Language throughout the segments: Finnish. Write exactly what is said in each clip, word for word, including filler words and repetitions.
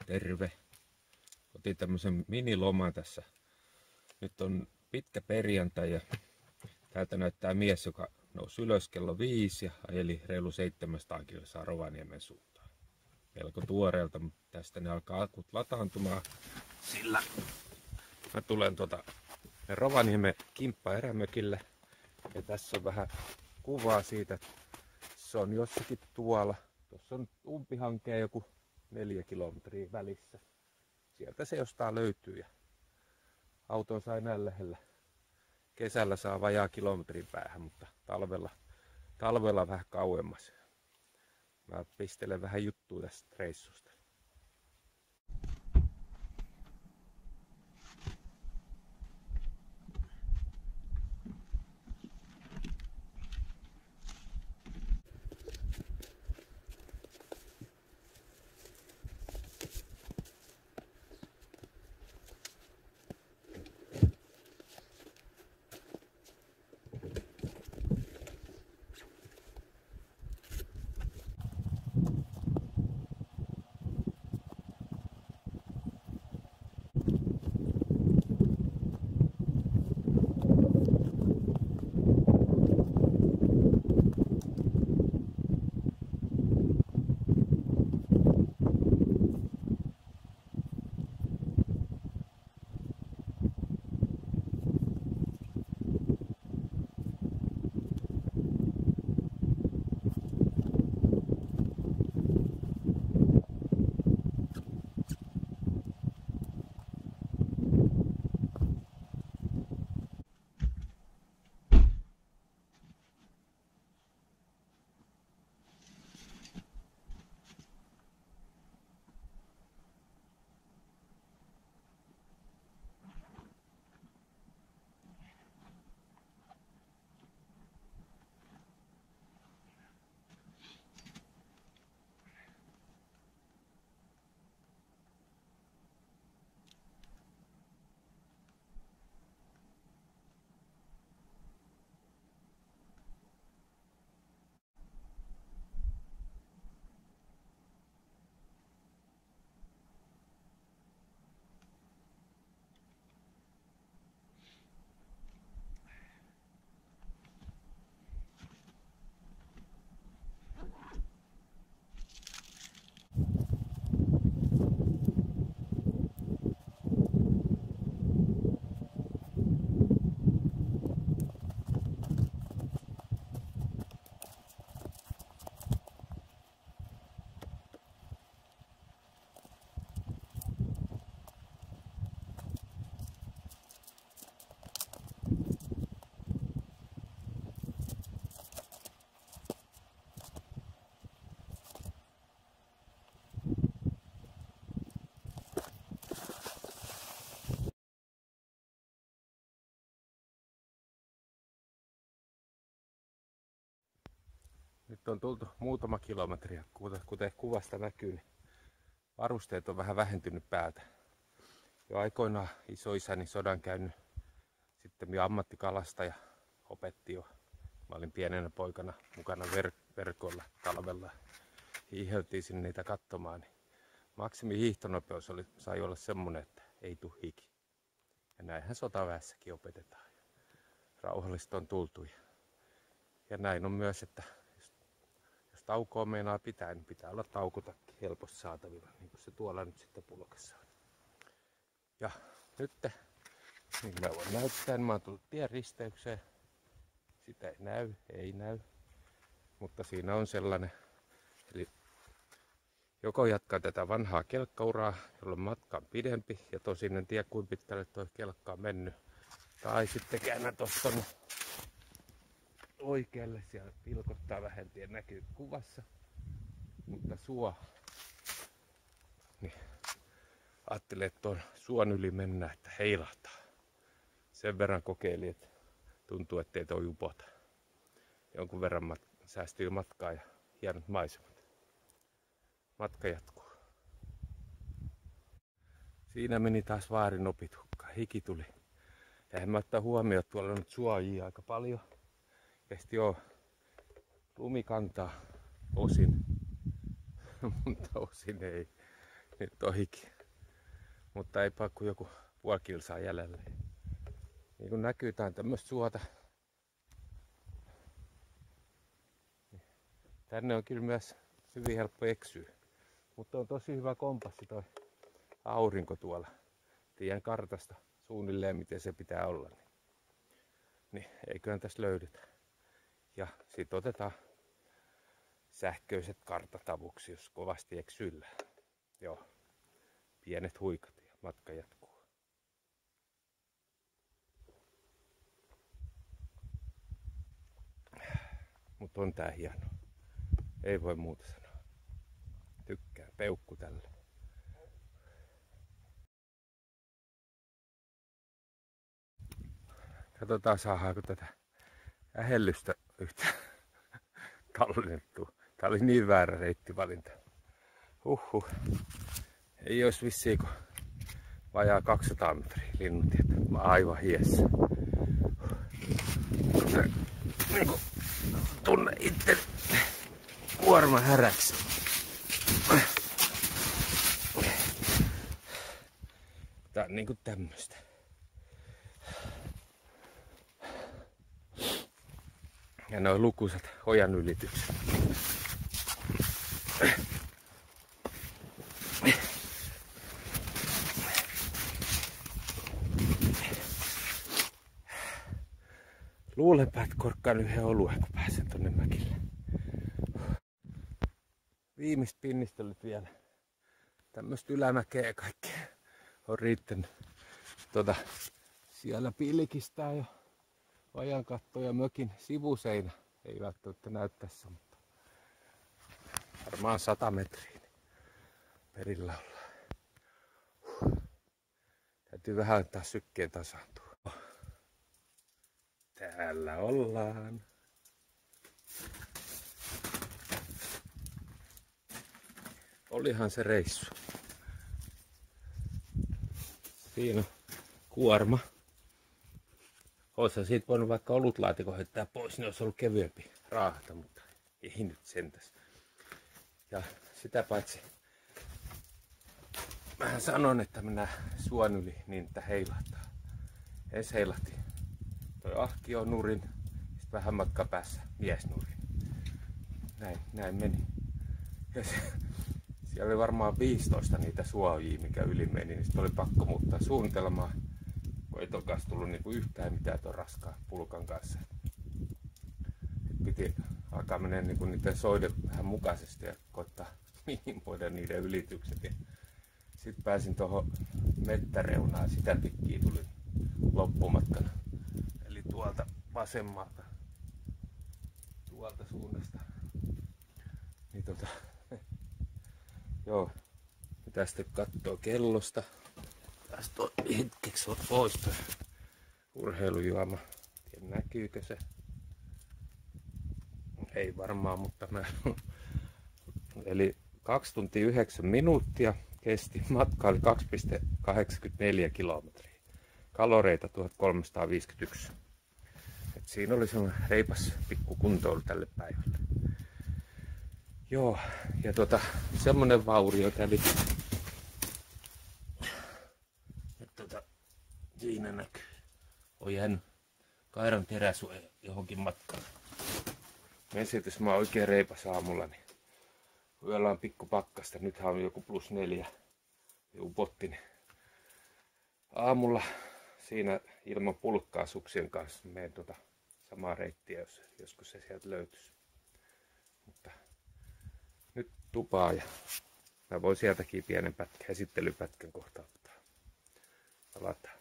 terve. Otin tämmösen miniloman tässä. Nyt on pitkä perjantai ja täältä näyttää mies, joka nousi ylös kello viisi ja ajeli reilu seitsemänsataa kilsaa Rovaniemen suuntaan. Melko tuoreelta, mutta tästä ne alkaa akut lataantumaan. Sillä mä tulen tuota Rovaniemen kimppaerämökille ja tässä on vähän kuvaa siitä, että se on jossakin tuolla. Tuossa on umpihankea joku neljä kilometriä välissä. Sieltä se jostain löytyy ja auton sai näin lähellä. Kesällä saa vajaa kilometrin päähän, mutta talvella, talvella vähän kauemmas. Mä pistelen vähän juttua tästä reissusta. Nyt on tultu muutama kilometriä, kuten kuvasta näkyy, niin varusteet on vähän vähentynyt päältä. Jo aikoinaan isoisäni sodan käynyt, sitten minä ammattikalastaja opetti jo. Mä olin pienenä poikana mukana ver- verkolla talvella. Hiiheltiin sinne niitä katsomaan. Niin maksimi hiihtonopeus oli, sai olla semmonen, että ei tule hiki. Ja näinhän sotaväessäkin opetetaan. Rauhallista on tultu. Ja näin on myös, että jos taukoa meinaa pitää, niin pitää olla taukotakki helposti saatavilla, niin kuin se tuolla nyt sitten pulkassa on. Ja nyt, niin kuin mä voin näyttää, niin mä oon tullut tien risteykseen. Sitä ei näy, ei näy, mutta siinä on sellainen, eli joko jatkaa tätä vanhaa kelkkauraa, jolloin matka on pidempi, ja tosin en tiedä kuinka pitkälle tuo kelkka on mennyt, tai sitten käännän tuosta oikealle, siellä pilkottaa vähän, tien näkyy kuvassa, mutta suo, niin ajattelin, että tuon suon yli mennään, että heilahtaa. Sen verran kokeilin, että tuntuu, ettei tuo upota. Jonkun verran mat- säästyy matkaa ja hienot maisemat. Matka jatkuu. Siinä meni taas vaarin opit hukkaan. Hiki tuli. Ja en mä ottaa huomioon, että tuolla on nyt suojia aika paljon. Ja sitten joo, lumi kantaa osin, mutta osin ei. Nyt on hiki. Mutta ei kuin joku puoli kilsaa jäljellä. Niin kuin näkyy, tää on tämmöstä suota. Tänne on kyllä myös hyvin helppo eksyä. Mutta on tosi hyvä kompassi toi aurinko tuolla. Tiedän kartasta suunnilleen miten se pitää olla. Niin, niin eiköhän tässä löydetä. Ja sit otetaan sähköiset kartat avuksi, jos kovasti eksyillään. Joo. Pienet huikat ja matka jatkuu. Mut on tää hieno. Ei voi muuta sanoa. Tykkään. Peukku tälle. Katsotaan saadaanko tätä ähellystä yhtä tallennettua. Tää oli niin väärä reittivalinta. Huhhuh. Ei ois vissiin kuin vajaa kaksisataa metriä linnutietä. Mä aivan hiessä. Niinku tunne itse kuorma häräksi. Tää on niinku tämmöstä. Ja noin lukuisat ojan ylitykset. Luulenpä, että korkkaan yhden oluen, kun pääsen tonne mäkille. Viimeistä pinnistelyt vielä. Tämmöstä ylämäkeä kaikkea on riittänyt. Tota, siellä pilkistää jo ajankatto ja mökin sivuseinä. Ei välttämättä näy tässä, mutta varmaan sata metriä perillä ollaan. Täytyy vähän antaa sykkeen tasaantua. Täällä ollaan. Olihan se reissu. Siinä on kuorma. Oissa siitä voinut vaikka olutlaatikon heittää pois, niin olisi ollut kevyempi raahata, mutta ei nyt sentäs. Ja sitä paitsi mähän sanon, että mennään suon yli niin, että heilahtaa. Ensin heilahti toi ahkio nurin, sitten vähän matka päässä miesnurin. Näin, näin meni. Ja se, siellä oli varmaan viisitoista niitä suojia, mikä yli meni, niin sitten oli pakko muuttaa suunnitelmaa. Kun ei tokas tullut niinku yhtään mitään ton raskaan pulkan kanssa. Sitten piti alkaa mennä niinku niiden soiden vähän mukaisesti ja koittaa minimoida niiden ylitykset. Ja sitten pääsin tuohon mettäreunaan, sitä pitkin tulin loppumatkana. Eli tuolta vasemmalta, tuolta suunnasta. Niin tota, joo, pitää sitten katsoa kellosta. Tästä on hetkeksi pois toi urheilujuoma. En näkyykö se? Ei varmaan, mutta mä... Eli kaksi tuntia yhdeksän minuuttia kesti. Matka oli kaksi pilkku kahdeksankymmentäneljä kilometriä. Kaloreita tuhatkolmesataaviisikymmentäyksi. Et siinä oli semmoinen reipas pikku kuntoilu tälle päivälle. Joo, ja tota, semmonen vaurio kävi. Tota, siinä näkyy. On jäänyt kairan teräsuoja johonkin matkaan. Esitys mä oon oikein reipas aamulla, niin yöllä on pikku pakkasta. Nythän on joku plus neljä upotti. Niin aamulla siinä ilman pulkkaa suksien kanssa menen tota samaa reittiä, jos joskus se sieltä löytyisi. Mutta nyt tupaa ja mä voin sieltäkin pienen pätkän, esittelypätkän kohta ottaa. Palataan.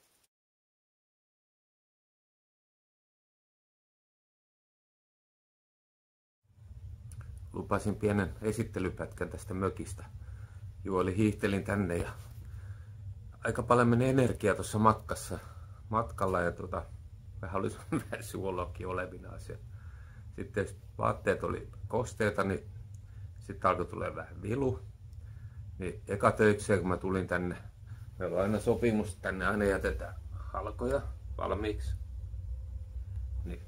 Lupasin pienen esittelypätkän tästä mökistä. Juoli hiihtelin tänne ja aika paljon meni energiaa tuossa matkassa, matkalla ja tota, vähän oli väsyolokin olevinaan siellä. Sitten vaatteet oli kosteita, niin sitten alkoi tulla vähän vilu. Niin eka töikseen kun mä tulin tänne, meillä on aina sopimus, että tänne aina jätetään halkoja valmiiksi. Niin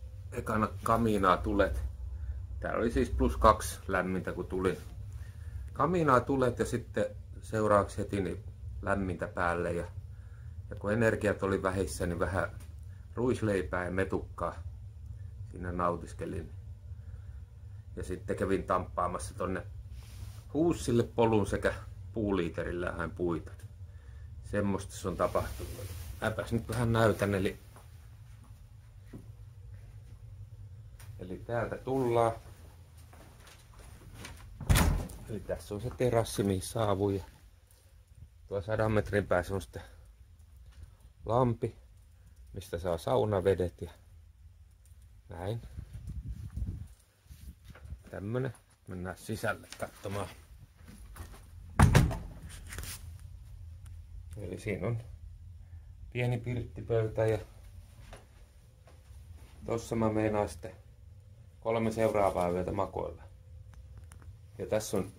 ekana kamiinaa tulet. Täällä oli siis plus kaksi lämmintä kun tulin. kaminaa tulet ja sitten seuraavaksi heti niin lämmintä päälle. Ja, ja kun energiat oli vähissä, niin vähän ruisleipää ja metukkaa siinä nautiskelin. Ja sitten kävin tamppaamassa tonne huussille polun sekä puuliiterillä hän puita. Semmoista se on tapahtunut. Mäpäs nyt vähän näytän, eli, eli täältä tullaan. Eli tässä on se terassi, mihin saavuu, ja tuo sadan metrin päässä on sitten lampi, mistä saa saunavedet ja näin. Tämmönen. Mennään sisälle katsomaan. Eli siinä on pieni pirttipöytä ja tossa mä meinaan sitten kolme seuraavaa yötä makoilla. Ja tässä on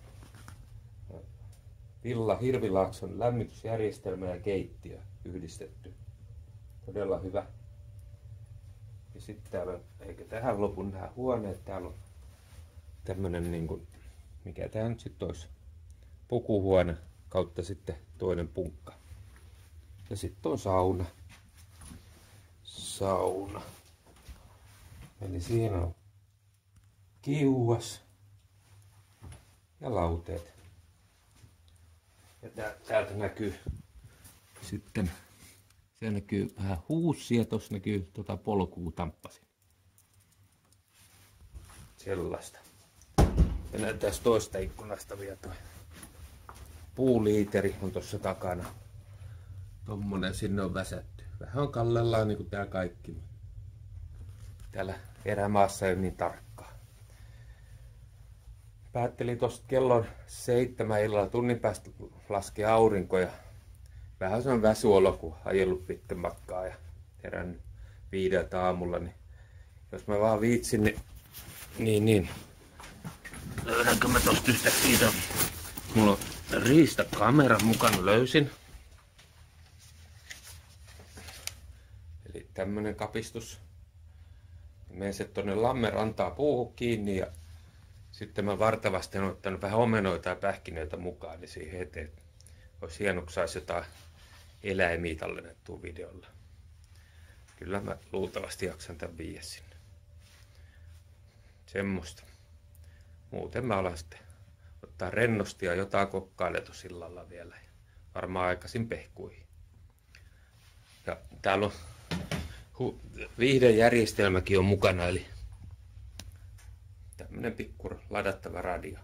Villa Hirvilaakson lämmitysjärjestelmä ja keittiö yhdistetty. Todella hyvä. Ja sitten täällä on, eikä tähän lopu nämä huoneet, täällä on tämmönen niinku, mikä tää nyt sitten olisi, pukuhuone kautta sitten toinen punkka. Ja sitten on sauna. Sauna. Eli siinä on kiuas ja lauteet. Ja täältä näkyy sitten, siellä näkyy vähän huussia, tossa näkyy tota polkua tamppasin. Sellaista. Ja näyttäisi toista ikkunasta vielä toi puuliiteri on tossa takana. Tommonen sinne on väsätty. Vähän on kallellaan niinku tää kaikki. Täällä erämaassa ei ole niin tarkkaa. Päättelin tosta kellon seitsemän illalla tunnin päästä laski aurinko ja vähän se on väsyolo, kun ajellut pitkän matkaa ja herännyt viideltä aamulla. Niin jos mä vaan viitsin, niin niin, niin. Löydänkö mä tosta yhtäkkiä? Mulla on riistakamera mukana, löysin. Eli tämmönen kapistus. Menen se tonne Lammenrantaan puuhun kiinni ja sitten mä vartavasti olen ottanut vähän omenoita ja pähkinöitä mukaan, niin siihen eteen olisi hieno, kun saisi jotain eläimiä tallennettua videolla. Kyllä mä luultavasti jaksan tän viiä sinne. Semmoista. Muuten mä alan sitten ottaa rennosti ja jotain kokkailetu sillalla vielä. Varmaan aikaisin pehkuihin. Ja täällä on viihdejärjestelmäkin on mukana, eli tämmönen pikku ladattava radio.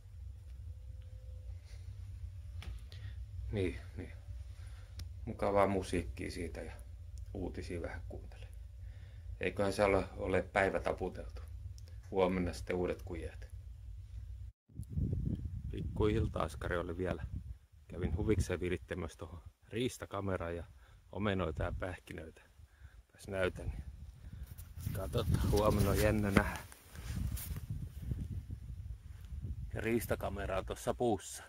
Niin, niin. Mukavaa musiikkia siitä ja uutisia vähän kuuntelee. Eiköhän se ole, ole päivä taputeltu. Huomenna sitten uudet kujet. Pikku ilta-askari oli vielä. Kävin huvikseen virittämässä tuohon riistakameraan ja omenoita ja pähkinöitä. Tässä näytän. Katsotaan, huomenna on jännä nähdä. Ja riistakamera on tuossa puussa.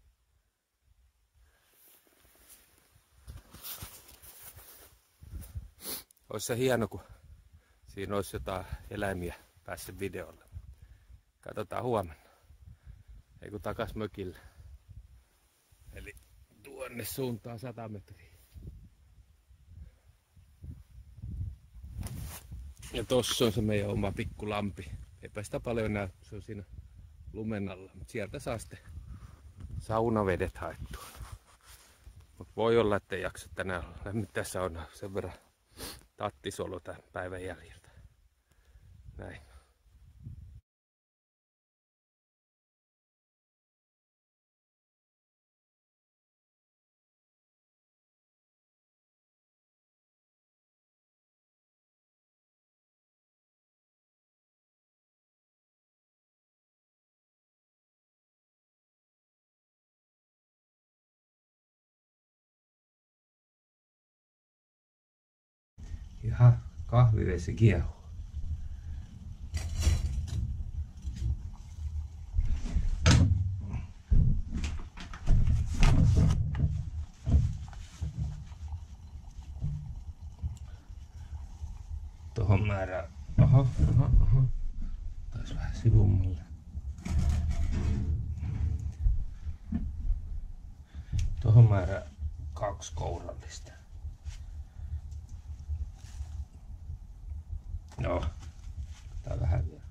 Olisi se hieno, kun siinä olisi jotain eläimiä päässyt videolle. Katsotaan huomenna. Ei kun takas mökille. Eli tuonne suuntaan sata metriä. Ja tossa on se meidän oma pikkulampi. Eipä sitä paljon näy, se on siinä lumen alla. Mutta sieltä saa sitten saunavedet haettua. Mutta voi olla, että ei jaksa tänään lämmittää saunaa. Sen verran tattisolo tämän päivän jäljiltä. Näin. Jaha, kahvivesi kiehuu. Tuohon määrään. Oho, oho, oho. Taas vähän sivummalle. Tuohon määrää kaksi kourallista. No, tää vähän vielä.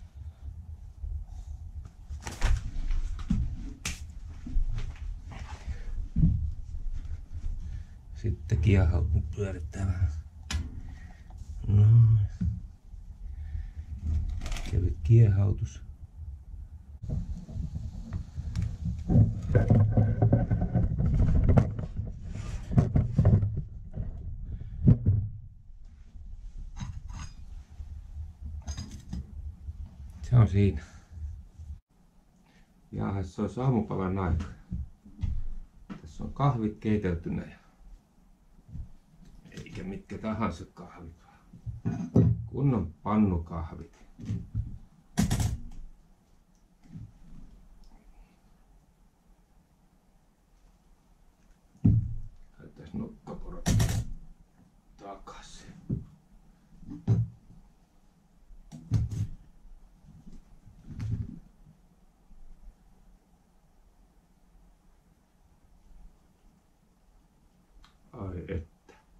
Sitten kiehaut pyörittää vähän. No. Kevyt kiehautus. Se on siinä. Jaha, se on aamupalan aika. Tässä on kahvit keiteltynä. Eikä mitkä tahansa kahvit, vaan kunnon pannukahvit. Laitaisiin nokkaporot takaisin. Ai et.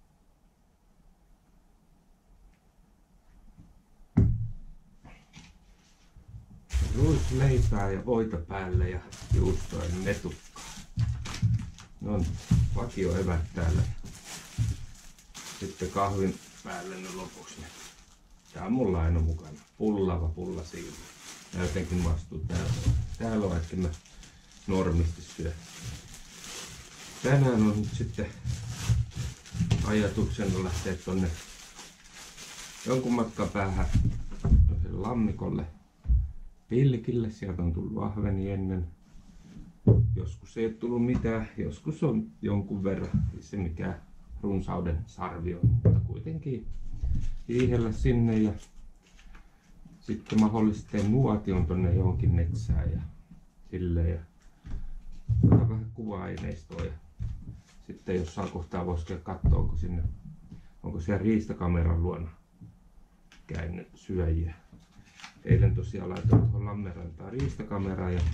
Ruisleipää ja voita päälle ja juustoa ja metukkaa. No on vakio evät täällä. Sitten kahvin päälle ne lopuksi. Tää on mulla aina mukana. Pullava pulla siitä. Mä jotenkin maistuu täällä. Täällä on että mä normisti syö. Tänään on nyt sitten ajatuksena lähteä tonne jonkun matkan päähän lammikolle. Pilkille, sieltä on tullut ahveni ennen. Joskus ei ole tullut mitään, joskus on jonkun verran, ei se mikään runsauden sarvi on, mutta kuitenkin hiihellä sinne ja sitten mahdollisesti nuotion tonne johonkin metsään ja silleen ja vähän kuva-aineistoa ja sitten jossain kohtaa voisi katsoa, onko sinne, onko siellä riistakameran luona käynyt syöjiä. Eilen tosiaan laitoin tuohon Lammenrantaan riistakameraa ja,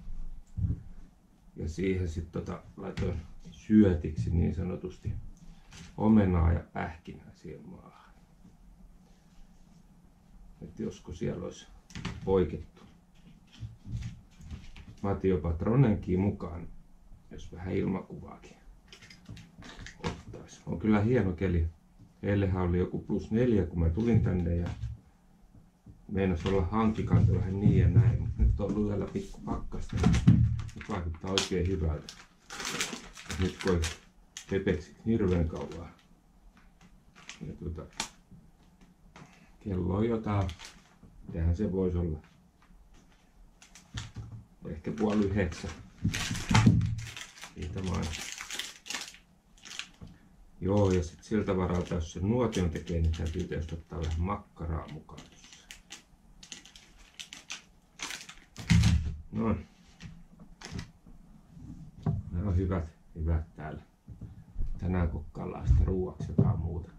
ja siihen sitten tota, laitoin syötiksi niin sanotusti omenaa ja pähkinää siihen maahan. Et josko siellä olisi poikettu. Mä otin jopa Tronenkin mukaan, jos vähän ilmakuvaakin ottaisi. On kyllä hieno keli. Eilenhän oli joku plus neljä kun mä tulin tänne ja meinas olla hankikanta vähän niin ja näin, mutta nyt on ollut vielä pikku pakkasta. Nyt vaikuttaa oikein hyvältä. Nyt koi pepeksi hirveän kauan. Ja tuota, kello on jotain, mitähän se voisi olla. Ehkä puoli yhdeksän. Siitä vaan. Joo, ja sitten siltä varalta, jos se nuotion tekee, niin täytyy tietysti ottaa vähän makkaraa mukaan. Noin. Nämä on hyvät, hyvät täällä. Tänään kokkaillaan sitä ruuaksi jotain muuta.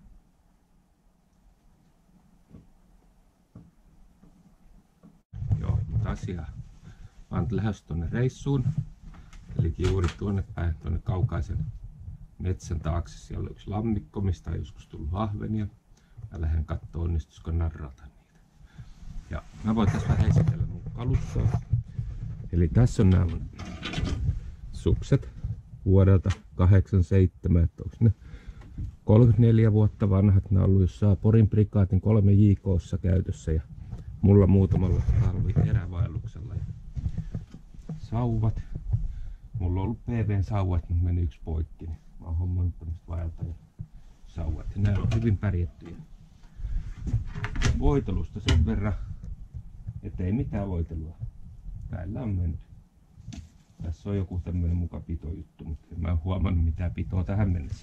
Joo, mutta asiaa. Mä oon lähdössä tonne reissuun. Eli juuri tuonne päin, tuonne kaukaisen metsän taakse. Siellä on yksi lammikko, mistä on joskus tullut ahvenia. Mä lähden kattoo, onnistuisiko narrata niitä. Ja mä voin tässä vähän esitellä mun kalustoa. Eli tässä on nämä sukset vuodelta kahdeksankymmentäseitsemän, että onko ne kolmekymmentäneljä vuotta vanhat. Nämä on ollut jossain Porin prikaatin kolme J K:ssa käytössä ja mulla muutamalla talvi erävaelluksella. Ja sauvat. Mulla on ollut P V:n sauvat, mutta meni yksi poikki. Niin mä oon hommannut tämmöset vaeltajan sauvat ja nämä on hyvin pärjättyjä. Voitelusta sen verran, ettei mitään voitelua. Näillä on menty. Tässä on joku tämmönen muka pitojuttu, mutta en mä huomannut mitään pitoa tähän mennessä.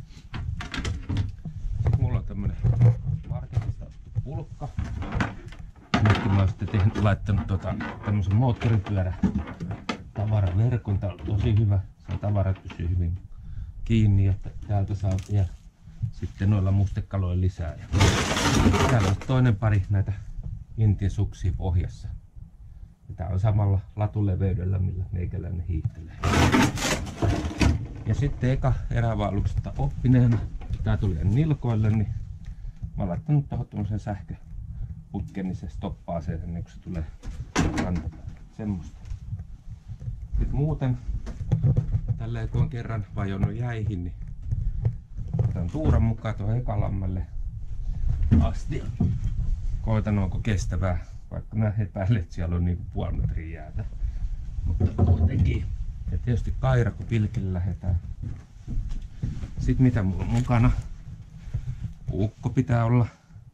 Sitten mulla on tämmönen marketista pulkka. Nyt mä oon sitten tehnyt, laittanut tota, tämmösen moottoripyörä tavaraverkon. Tää on tosi hyvä. Se tavara pysyy hyvin kiinni, että täältä saa vielä sitten noilla mustekaloilla lisää. Ja täällä on toinen pari näitä Intian suksia pohjassa. Ja tää on samalla latuleveydellä, millä meikäläinen hiihtelee. Ja sitten eka erävaelluksesta oppineena, tää tuli nilkoille, niin mä oon laittanut tohon tommosen sähköputken, niin se stoppaa sen ennen kuin se tulee rantapäälle. Semmosta. Sitten muuten, tälleen kun on kerran vajonnut jäihin, niin otan tuuran mukaan tuohon ekalammelle asti. Koitan onko kestävää, vaikka mä epäilen, että siellä on niinku puoli metriä jäätä. Mutta kuitenkin. Ja tietysti kaira, kun pilkille lähdetään. Sitten mitä mulla on mukana? Puukko pitää olla.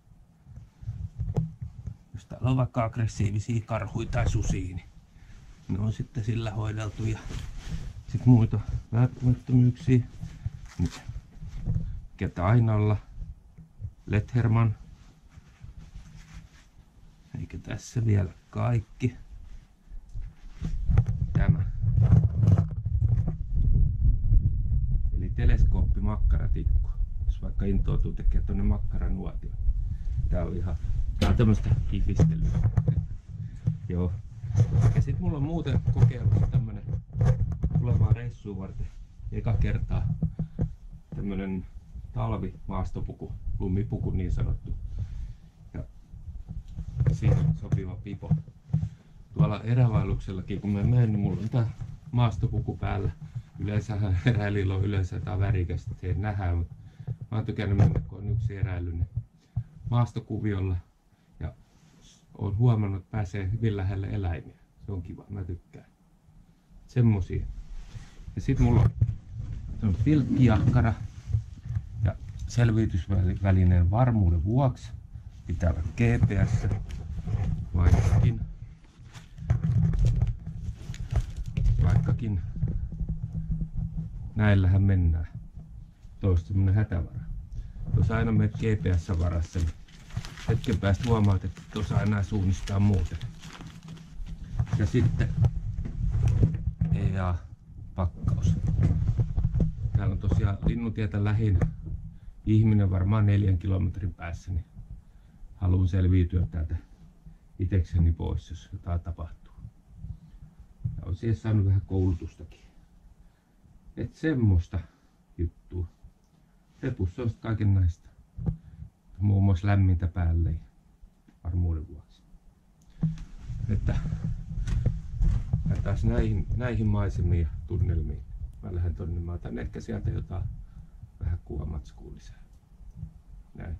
Jos täällä on vaikka aggressiivisia karhuja tai susia, niin ne on sitten sillä hoideltu. Ja sitten muita välttämättömyyksiä. Nyt. Ketä aina olla? Letherman. Eikä tässä vielä kaikki. Tämä. Eli teleskooppi makkaratikku. Jos vaikka intoutuu tekee tuonne makkaranuotio. Tää on ihan, tää on tämmöstä hifistelyä. Joo. Ja sit mulla on muuten kokeilussa tämmönen tulevaa reissua varten eka kertaa tämmönen talvimaastopuku, lumipuku niin sanottu. Ja siihen sopiva pipo. Tuolla erävaelluksellakin kun mä menen, niin mulla on tää maastopuku päällä. Yleensähän eräilijällä on yleensä tää värikästä, että se ei nähdä, mutta mä oon tykännyt mennä, kun on yksi eräily, niin maastokuviolla. Ja oon huomannut, että pääsee hyvin lähelle eläimiä. Se on kiva, mä tykkään. Semmosia. Ja sit mulla on pilkkijakkara ja selviytysvälineen varmuuden vuoksi. Pitää olla G P S, vaikkakin, vaikkakin näillähän mennään. Toista semmonen hätävara. Jos aina menet G P S-varassa, niin hetken päästä huomaat, että et osaa enää suunnistaa muuten. Ja sitten E A-pakkaus. Täällä on tosiaan Linnutietä lähin. Ihminen varmaan neljän kilometrin päässä, niin haluan selviytyä täältä itekseni pois, jos jotain tapahtuu. Ja on siihen saanut vähän koulutustakin. Et semmoista juttua. Repussa on kaiken näistä. Muun muassa lämmintä päälle varmuuden vuoksi. Että taas näihin, näihin maisemiin ja tunnelmiin. Mä lähden tonne, mä otan ehkä sieltä jotain vähän kuvamatskua lisää. Näin.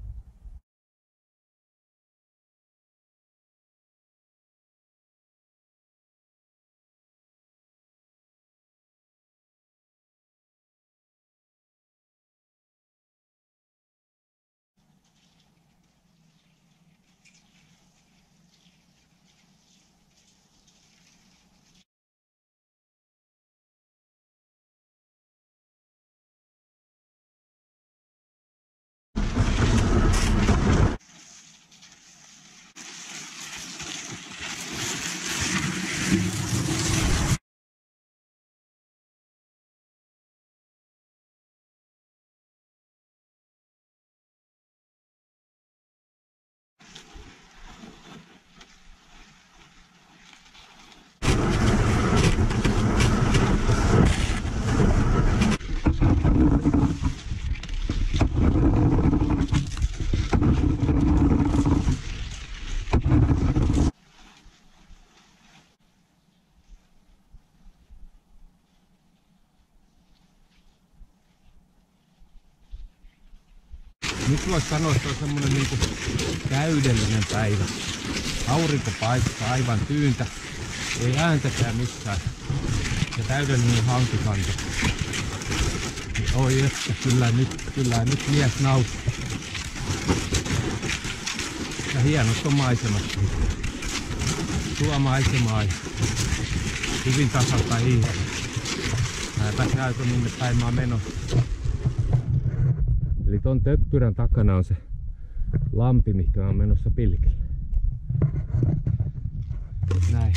Nyt voisi sanoa, että on semmonen niinku täydellinen päivä. Aurinko paistaa aivan tyyntä. Ei ääntäkään missään. Ja täydellinen hankikanto. Oi että, kyllä nyt, kyllä nyt mies nauttii. Ja hienot on maisemat. Tuo maisemaa ja hyvin tasalta hiihellä. Mä epäs näytän minne päin mä oon menossa. Eli ton töppyrän takana on se lampi, mikä on menossa pilkille. Näin.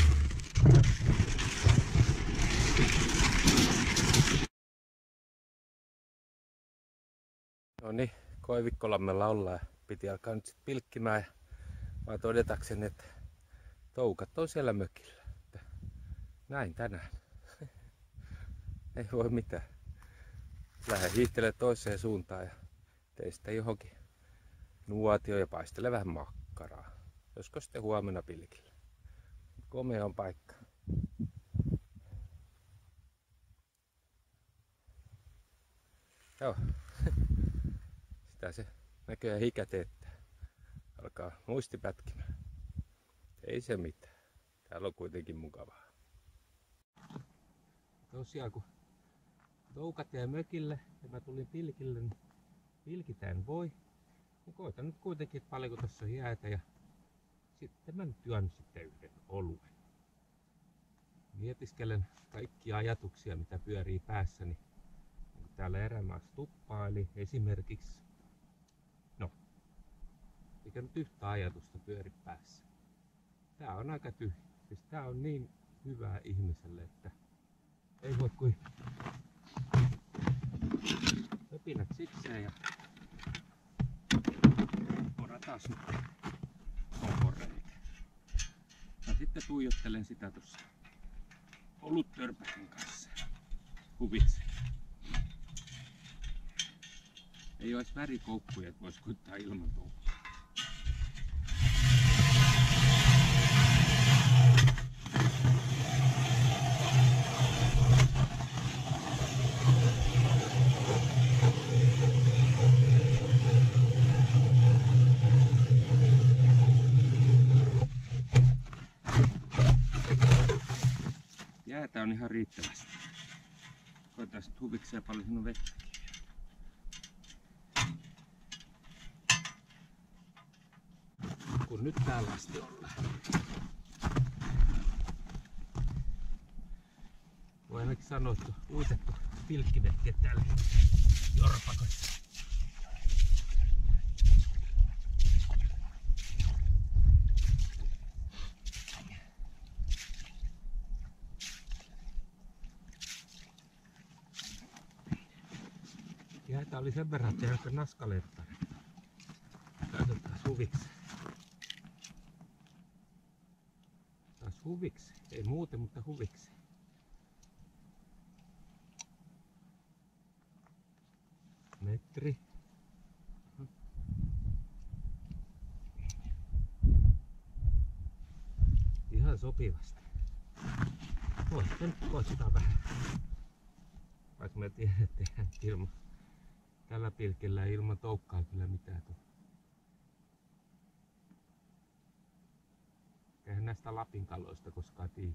No niin, Koivikkolammella ollaan. Piti alkaa nyt sit pilkkimään ja vaan todetakseni, että toukat on siellä mökillä. Näin tänään. Ei voi mitään. lähden hiihtelemään toiseen suuntaan ja tein sitten johonkin nuotio ja paistelen vähän makkaraa. Josko sitten huomenna pilkillä. Komea on paikka. Joo. Sitä se näköjään hikä teettää. Alkaa muisti pätkimään. Ei se mitään. Täällä on kuitenkin mukavaa. Tosiaan kun toukat jäi mökille ja mä tulin pilkille, niin pilkitään voi. Niin koitan nyt kuitenkin, että paljonko tässä on jäätä ja sitten mä nyt juon sitten yhden oluen. Mietiskelen kaikkia ajatuksia, mitä pyörii päässäni. Niin täällä erämaassa tuppaa, eli esimerkiksi, no, eikä nyt yhtä ajatusta pyöri päässä. Tää on aika tyhjä. Siis tää on niin hyvää ihmiselle, että ei voi kuin höpinät sikseen ja porataan nyt komporeikä. Ja sitten tuijottelen sitä tuossa oluttörpäkin kanssa huviksi. Ei olisi värikoukkuja, että vois koittaa ilman toukoa. Jäätä on ihan riittävästi. Koitaan sitten huvikseen paljon sinun vettäkin. Kun nyt täällä asti ollaan. Voi ainakin sanoa, että on uitettu pilkkivehkeet täällä jorpakossa. Jäätä oli sen verran, että ei naskaleettaa. Käytetään huviksi. Taas huviksi. Ei muuten, mutta huviksi. Metri. Ihan sopivasti. Voisi nyt koittaa vähän. Vaikka mä tiedän, että eihän ilman tällä pilkillä ilman toukkaa kyllä mitään tule. Eihän näistä Lapin kaloista koskaan tiedä.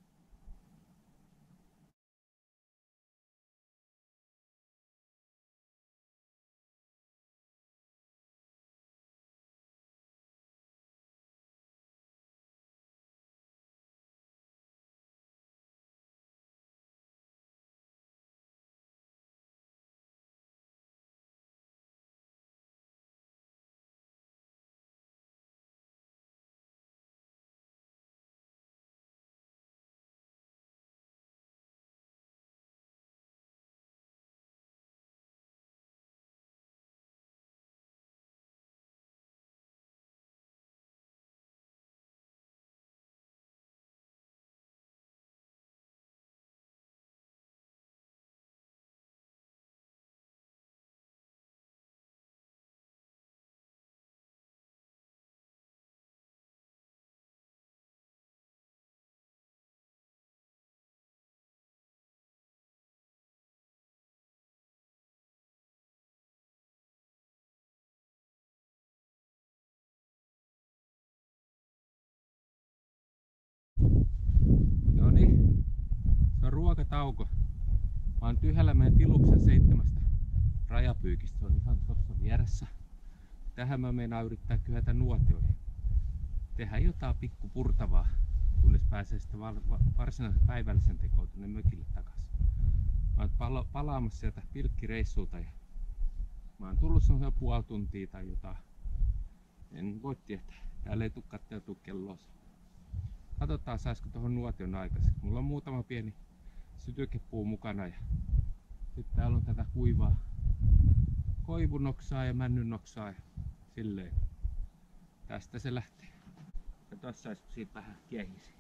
No niin, se on ruokatauko. Mä oon tyhjällä meidän tiluksen seitsemästä rajapyykistä, se on ihan tuossa vieressä. Tähän mä meinaan yrittää kyhätä nuotioihin. Tehdään jotain pikku purtavaa, kunnes pääsee sitten varsinaisen päivällisen tekoon tuonne mökille takaisin. Mä oon pala palaamassa sieltä pilkkireissulta ja mä oon tullut semmoisen puoli tuntia tai jotain. En voi tietää. Täällä ei tuu katteltua kelloa. Katsotaan saisiko tuohon nuotion aikaiseksi. Mulla on muutama pieni sytykepuu mukana ja sitten täällä on tätä kuivaa koivunoksaa ja männynoksaa ja silleen. Tästä se lähtee. Ja tossa saisiko siitä vähän kiehisi.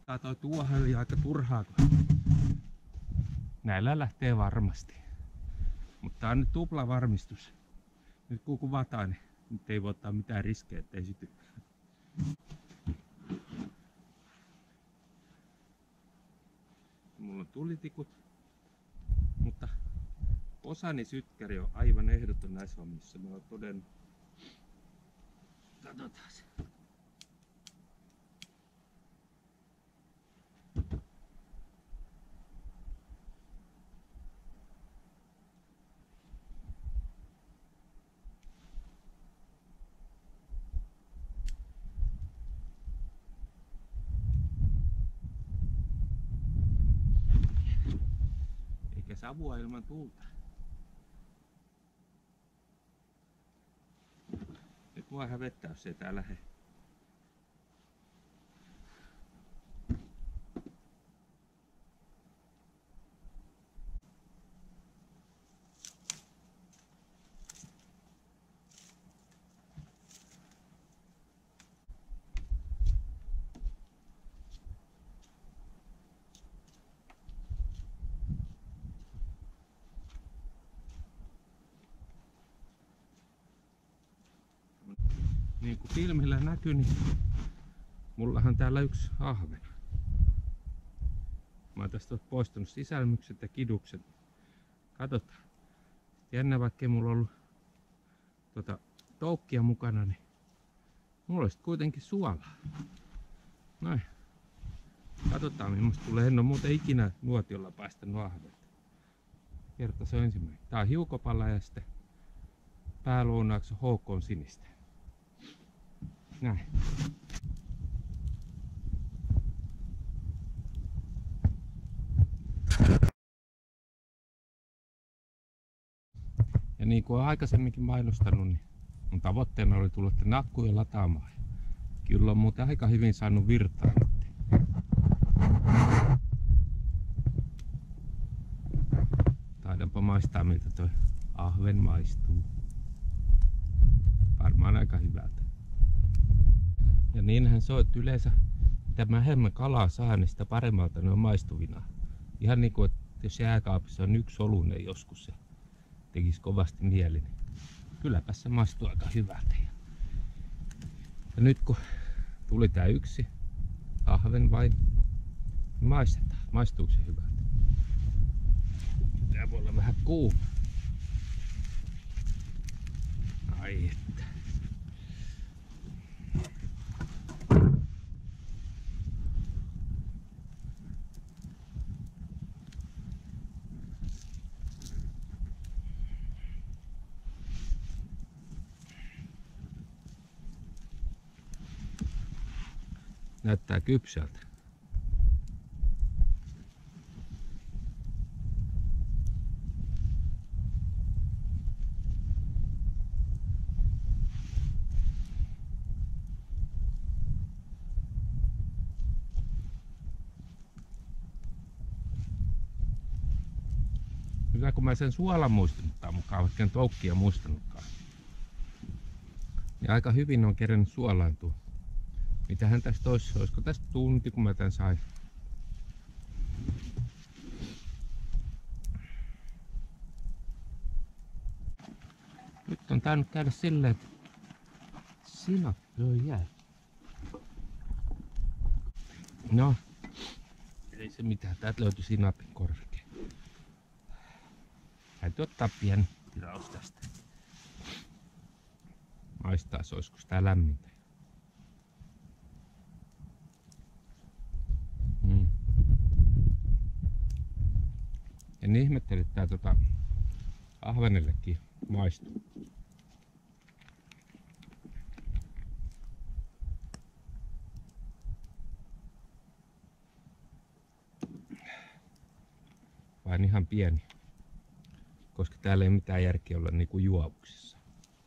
Tää toi tuohon aika turhaa, kun näillä lähtee varmasti. Mutta tää on nyt tupla varmistus. Nyt kun kuvataan, niin nyt ei voi ottaa mitään riskejä, ettei syty. Mulla on tulitikut, mutta Posani sytkäri on aivan ehdoton näissä hommissa. Mä oon todennut. Katsotaan se. Eikä savua ilman tuulta. Nyt mua hävettää, jos ei tää lähe. Niin kuin filmillä näkyy, niin mullahan täällä yksi ahven. Mä oon tästä poistanut sisälmykset ja kidukset. Katsotaan. Jännä, vaikkei mulla ollut tuota toukkia mukana, niin mulla olisi kuitenkin suolaa. Noin. Katsotaan millaista tulee. En oo muuten ikinä nuotiolla päästänyt ahventa. Kerta se on ensimmäinen. Tää on hiukopalla ja sitten pääluonnaksi H K sinistä. Näin. Ja niin kuin olen aikaisemminkin mainostanut, niin mun tavoitteena oli tulla tänne akkuja lataamaan. Kyllä on muuten aika hyvin saanut virtaa. Taidanpa maistaa, miltä toi ahven maistuu. Varmaan aika hyvältä. Ja niinhän se on, että yleensä mitä vähemmän kalaa saa, niin sitä paremmalta ne on maistuvina. Ihan niin kuin, että jos jääkaapissa on yksi olunen joskus se tekisi kovasti mieli, niin kylläpä se maistuu aika hyvältä. Ja nyt kun tuli tää yksi ahven vain, niin maistetaan. Maistuuko se hyvältä? Tää voi olla vähän kuuma. Ai että. Näyttää kypsältä. Hyvä kun mä sen suolan muistanuttaan mukaan, vaikka en toukkia muistanutkaan. Niin aika hyvin on kerennyt suolaantua. Mitähän tästä olisi? Olisiko tästä tunti, kun mä tän sain? Nyt on tainnut käydä silleen, että sinappi on jäänyt. No, ei se mitään. Täältä löytyi sinapin korkea. Täytyy ottaa pieni tilaus tästä. Maistaisi, olisiko sitä lämmintä. Mm. En ihmettele, että tää tota ahvenellekin maistuu. Vain ihan pieni, koska täällä ei mitään järkeä olla niinku juovuksissa.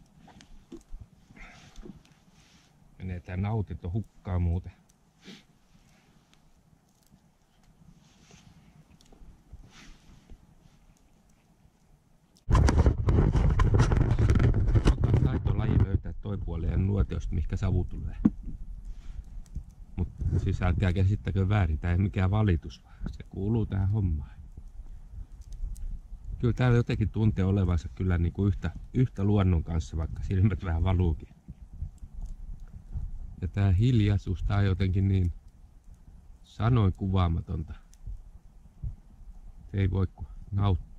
Menee tää nautinto hukkaan muuten. Taitolaji löytää toi puoli ja nuotiosta, mihinkä savu tulee. Mut Siis älkää käsittäkö väärin, tää ei mikään valitus, se kuuluu tähän hommaan. Kyllä täällä jotenkin tuntee olevansa kyllä niin kuin yhtä, yhtä luonnon kanssa, vaikka silmät vähän valuukin. Ja tää hiljaisuus, tää on jotenkin niin sanoin kuvaamatonta. Se ei voi kuin nauttia.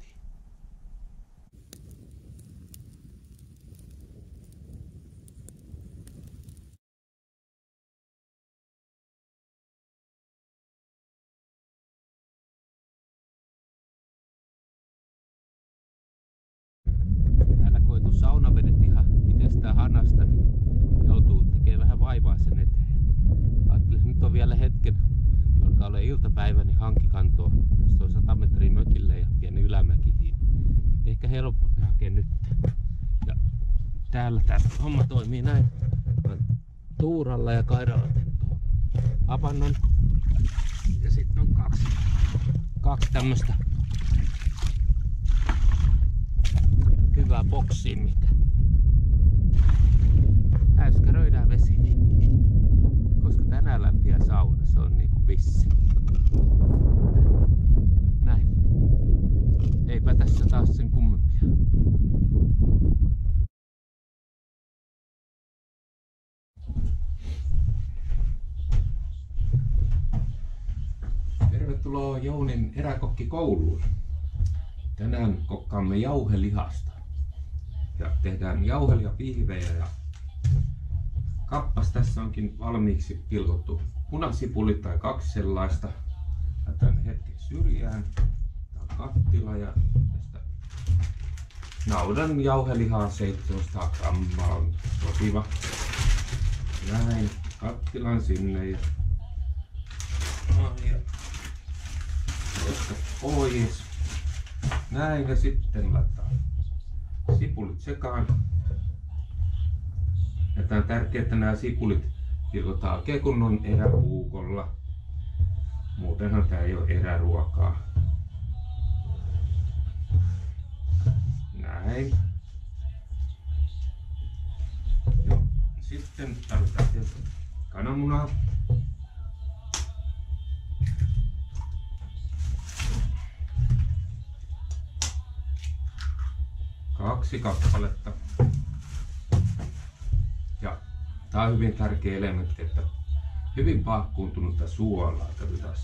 Täällä koitu saunavedet ihan itsestään hanasta, niin joutuu tekemään vähän vaivaa sen eteen. Ajattelin, nyt on vielä hetken, alkaa olla iltapäivä, niin hanki kantoo. Tässä on sata metriä mökille ja pieni ylämäki, niin ehkä helpompi hakea nyt. Ja täällä tää homma toimii näin. Tuuralla ja kairalla tuohon apannon. Ja sitten on kaksi, kaksi tämmöstä hyvää boksia, mikä äyskäröidään vesi. Koska tänään lämpiä sauna, se on niinku vissi. Näin. Eipä tässä taas sen kummempia. Tervetuloa Jounin eräkokkikouluun. Tänään kokkaamme jauhelihasta. Ja tehdään jauhelia, pihvejä ja kappas tässä onkin valmiiksi pilkottu punasipuli tai kaksi sellaista. Jätän hetken syrjään. Tää on kattila ja tästä naudan jauhelihaa seitsemänsataa grammaa on sopiva. Näin, kattilan sinne ja, no, ja pois. Näin ja sitten laitetaan sipulit sekaan. Ja tää on tärkeää, että nämä sipulit pilkotaan oikein kunnon eräpuukolla. Muutenhan tää ei ole eräruokaa. Näin. Joo. Sitten tarvitaan tietysti kananmunaa. Kaksi kappaletta. Ja tää on hyvin tärkeä elementti, että hyvin pahkuuntunutta suolaa tarvitaan.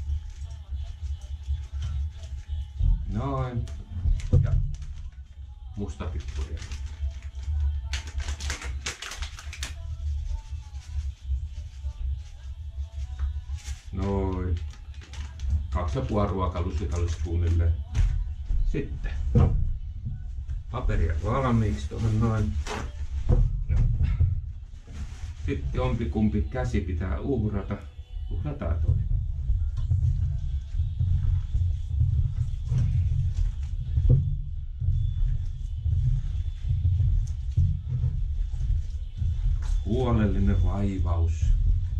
Noin. Ja mustapippuria. Noin. Kaksi ja puoli ruokalusikalle suunnilleen. Sitten paperia valmiiksi tuohon noin. Sitten jompikumpi käsi pitää uhrata. Uhrataan toi. Huolellinen vaivaus.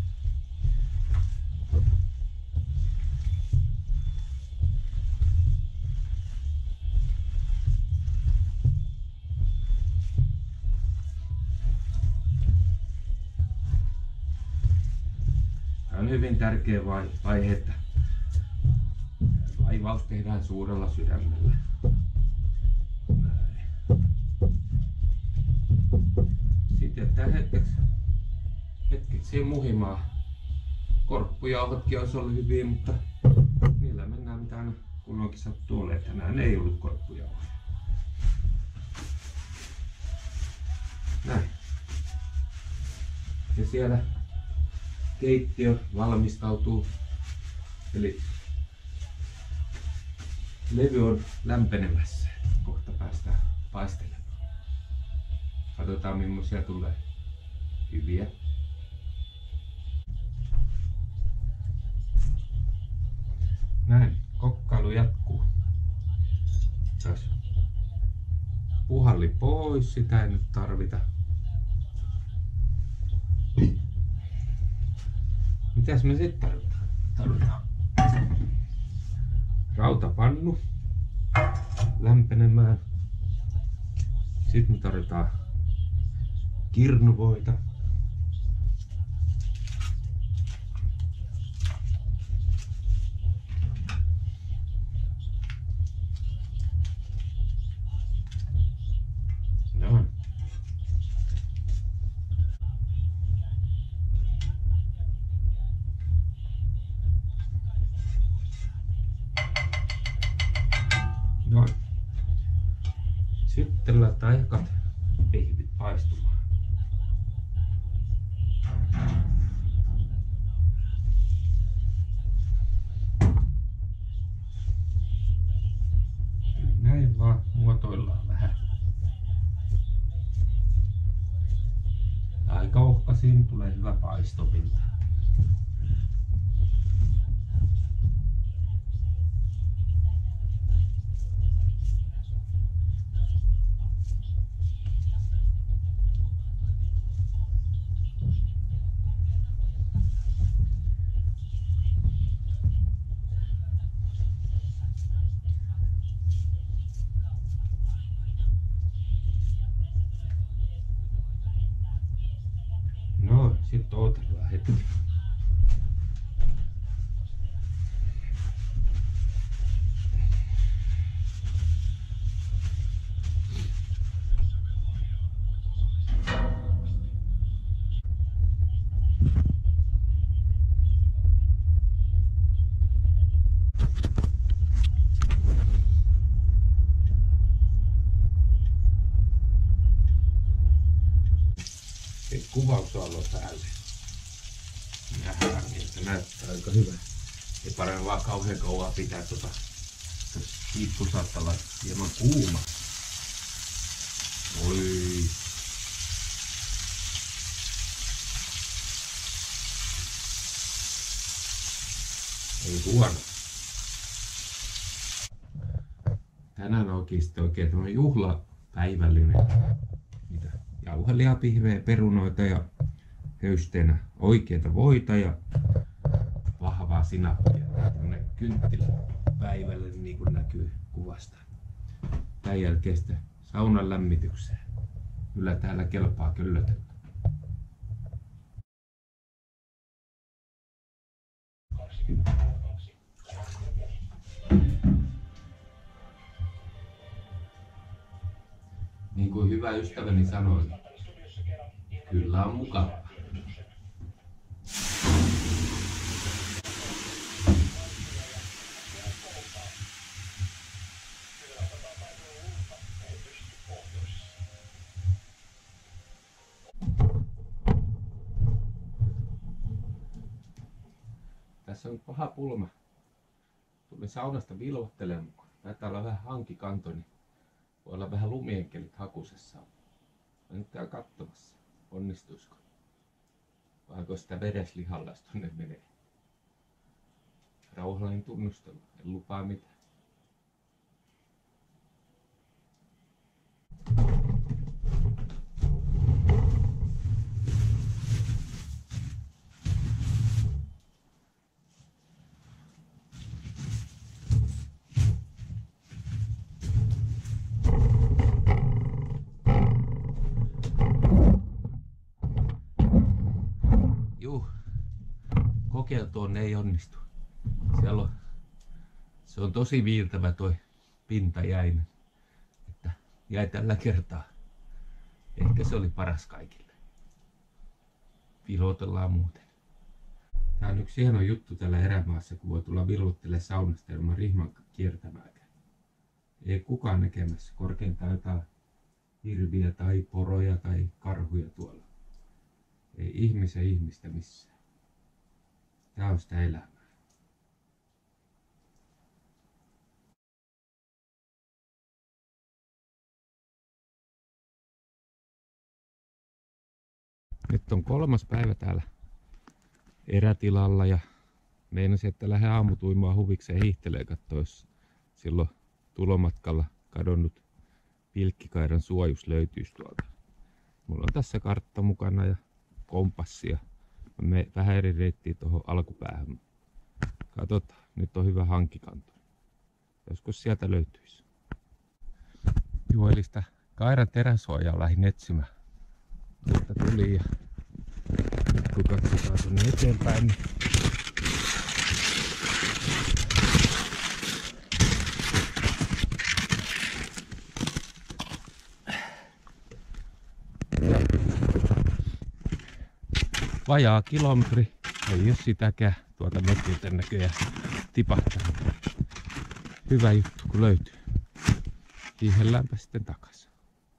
On hyvin tärkeä vaihe, että vaivaus tehdään suurella sydämellä. Näin. Sitten jättää hetkeksi, hetkeksi muhimaa. Korppujauhotkin olisi ollut hyviä, mutta niillä mennään mitä aina kulloinkin sattuu olemaan. Tänään ei ollut korppujauhoja. Näin. Ja siellä keittiö valmistautuu, eli levy on lämpenemässä. Kohta päästään paistelemaan. Katsotaan millaisia tulee hyviä. Näin, kokkailu jatkuu. Taas puhalli pois, sitä ei nyt tarvita. Mitäs me sitten tarvitaan? Tarvitaan rautapannu lämpenemään. Sitten me tarvitaan kirnuvoita. Sitten laitetaan ekat pihvit paistumaan. Näin vaan muotoillaan vähän. Aika ohkaisin tulee hyvä paistopinta. No, sitten odotellaan hetki. Kuvausalo päälle. Nähdään, että näyttää aika hyvä. Ei paremmin vaan kauhean kauan pitää tuota kiippu saattaa olla hieman kuuma. Oi. Ei huono. Tänään onkin sitten oikein tämmönen juhlapäivällinen. Mitä? Jauhelihapihveä, perunoita ja höysteenä oikeita voita ja vahvaa sinappia. Tämmönen kynttiläpäivälle niin kuin näkyy kuvasta. Tämän jälkeen sitten saunan lämmitykseen. Kyllä täällä kelpaa köllötellä. Niin kuin hyvä ystäväni sanoi, kyllä on mukavaa. Tässä on paha pulma. Tuli saunasta vilvoittelemaan. Taitaa olla vähän hankikanto, niin voi olla vähän lumienkelit hakusessa. Mä nyt käyn katsomassa, onnistuisiko. Vaanko sitä vereslihallais tonne menee. Rauhallinen tunnustelu, en lupaa mitään. Kokeiltuun ei onnistu. Siellä on, se on tosi viiltävä toi pinta jäinen. Että jäi tällä kertaa. Ehkä se oli paras kaikille. Pilotellaan muuten. Tää on yksi hieno juttu tällä erämaassa, kun voi tulla vilvoittelemaan saunasta ilman rihman kiertämääkään. Ei kukaan näkemässä, korkeintaan jotain hirviä tai poroja tai karhuja tuolla. Ei ihmisen ihmistä missään. Tää on sitä elämää. Nyt on kolmas päivä täällä erätilalla ja meinasin, että lähden aamutuimaan huvikseen hiihtelee katsoa, jos silloin tulomatkalla kadonnut pilkkikairan suojus löytyisi tuolta. Mulla on tässä kartta mukana ja kompassi ja me vähän eri reittiä tuohon alkupäähän. Katsotaan, nyt on hyvä hankikanto. Joskus sieltä löytyisi. Joo, eli sitä kairan teräsuojaa lähdin etsimään. Tuolta tuli ja kun katsotaan tuonne eteenpäin, niin vajaa kilometri, ei ole sitäkään tuolta mökiltä näköjään tipahtanut. Hyvä juttu kun löytyy. kiihelläänpä sitten takaisin.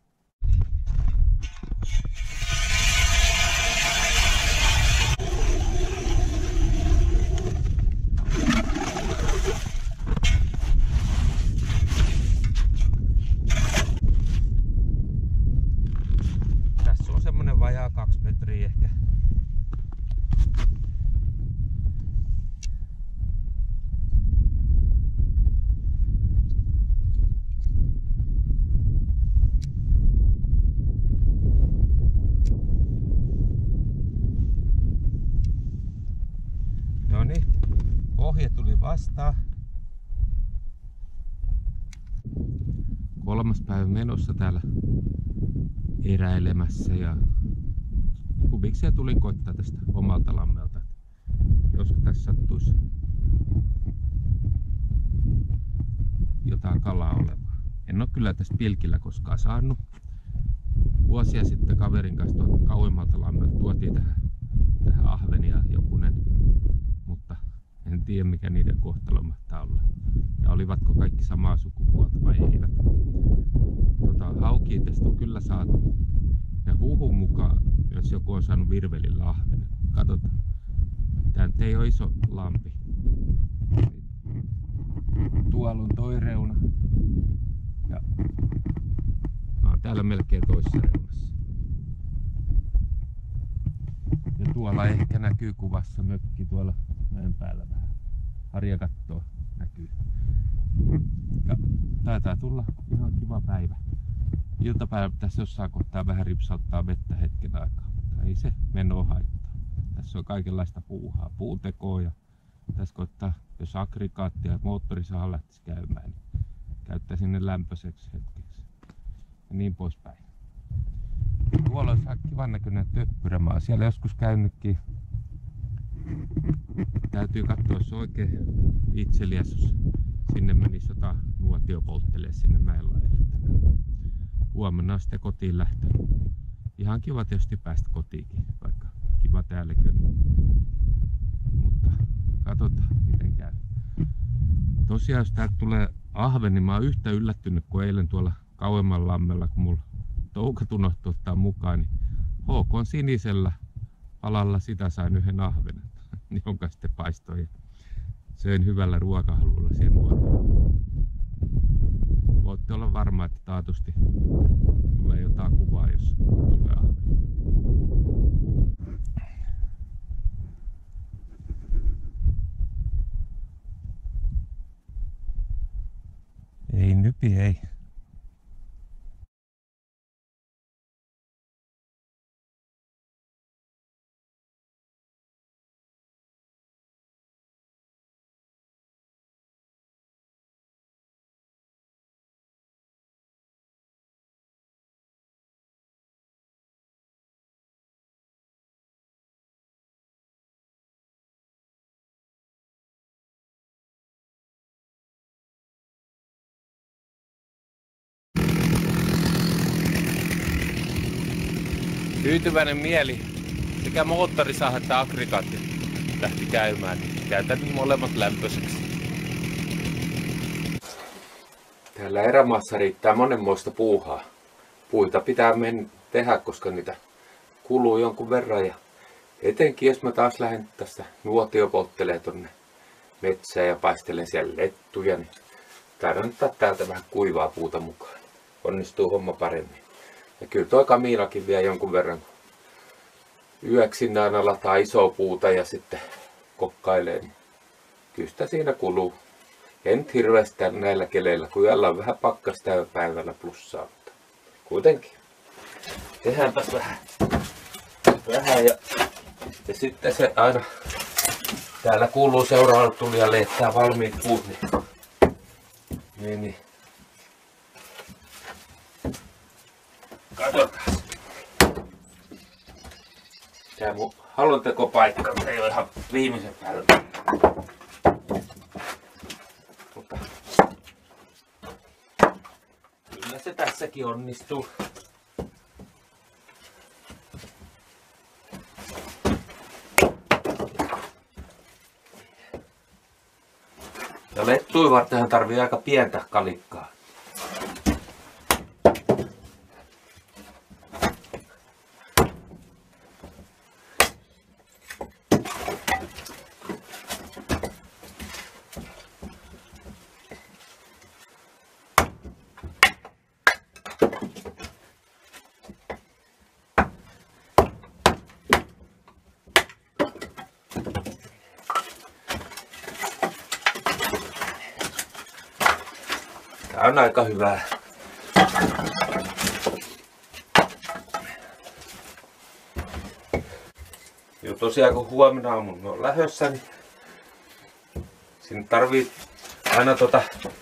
Tässä on semmonen vajaa kaksi metriä ehkä. Noniin, pohja tuli vastaan. Kolmas päivä menossa täällä eräilemässä ja huvikseen tulin koittaa tästä omalta lammelta. Joskus tässä sattuisi jotain kalaa olemaan. En ole kyllä tästä pilkillä koskaan saanut. Vuosia sitten kaverin kanssa tuolta kauemmalta lammelta tuotiin tähän, tähän ahvenia jokunen, mutta en tiedä mikä niiden kohtalo mahtaa olla. Ja olivatko kaikki samaa sukupuolta vai eivät. Tota, haukia tästä on kyllä saatu. Ja huhun mukaan, jos joku on saanut virvelillä ahvenen. Katsotaan. Tää nyt ei ole iso lampi. Tuolla on toi reuna. Ja no, täällä melkein toisessa reunassa. Ja tuolla ehkä näkyy kuvassa mökki tuolla mäen päällä vähän. Harja kattoo näkyy. Ja taitaa tulla ihan kiva päivä. Iltapäivä pitäisi jossain kohtaa vähän ripsauttaa vettä hetken aikaa, mutta ei se menoa haittaa. Tässä on kaikenlaista puuhaa, puutekoa ja tässä koittaa, jos aggregaattia ja moottorisaha lähtisi käymään, niin käyttää sinne lämpöiseksi hetkeksi ja niin poispäin. Tuolla on kivan näköinen töppyrämaa. Siellä joskus käynytkin. Täytyy katsoa, jos oikein itseliäs, jos sinne menisi jotain nuotio polttelee sinne mäen laidalle. Huomenna on sitten kotiin lähtö. Ihan kiva tietysti päästä kotiinkin, vaikka kiva täälläkin. Mutta katsotaan miten käy. Tosiaan jos täältä tulee ahven, niin mä oon yhtä yllättynyt kuin eilen tuolla kauemman lammella, kun mulla toukat unohtui ottaa mukaan, niin H K sinisellä palalla sitä sain yhden ahvenen, jonka sitten paistoi ja söin hyvällä ruokahalulla siihen nuotioon. Voitte olla varma, että taatusti tulee jotain kuvaa, jos tulee ahven. Ei nypi, ei. Tyytyväinen mieli. Sekä moottorisaha että aggregaatti lähti käymään. Käytän molemmat lämpöiseksi. Täällä erämaassa riittää monenmoista puuhaa. Puita pitää men tehdä, koska niitä kuluu jonkun verran. Ja etenkin jos mä taas lähden tästä nuotiopolttelee tonne metsään ja paistelen siellä lettuja, niin taidan ottaa täältä vähän kuivaa puuta mukaan. Onnistuu homma paremmin. Ja kyllä toi Kamilakin vie jonkun verran. Yöksi aina lataa isoa puuta ja sitten kokkailee. Niin kyllä sitä siinä kuluu. En hirveästi näillä keleillä, kun yöllä on vähän pakkasta ja päivällä plussaa. Mutta kuitenkin. Tehdäänpäs vähän. Vähän ja, ja sitten se aina täällä kuuluu seuraavalle tulijalle, että valmiit puut. Niin, niin, niin. Katsotaan. Tää mun halontekopaikka ei ole ihan viimeisen päällä. Mutta kyllä se tässäkin onnistuu. Ja lettuja vartenhan tarvii aika pientä kalikkaa. on aika hyvää. Jo tosiaan kun huomenna aamulla on lähdössä, niin sinne tarvii aina tota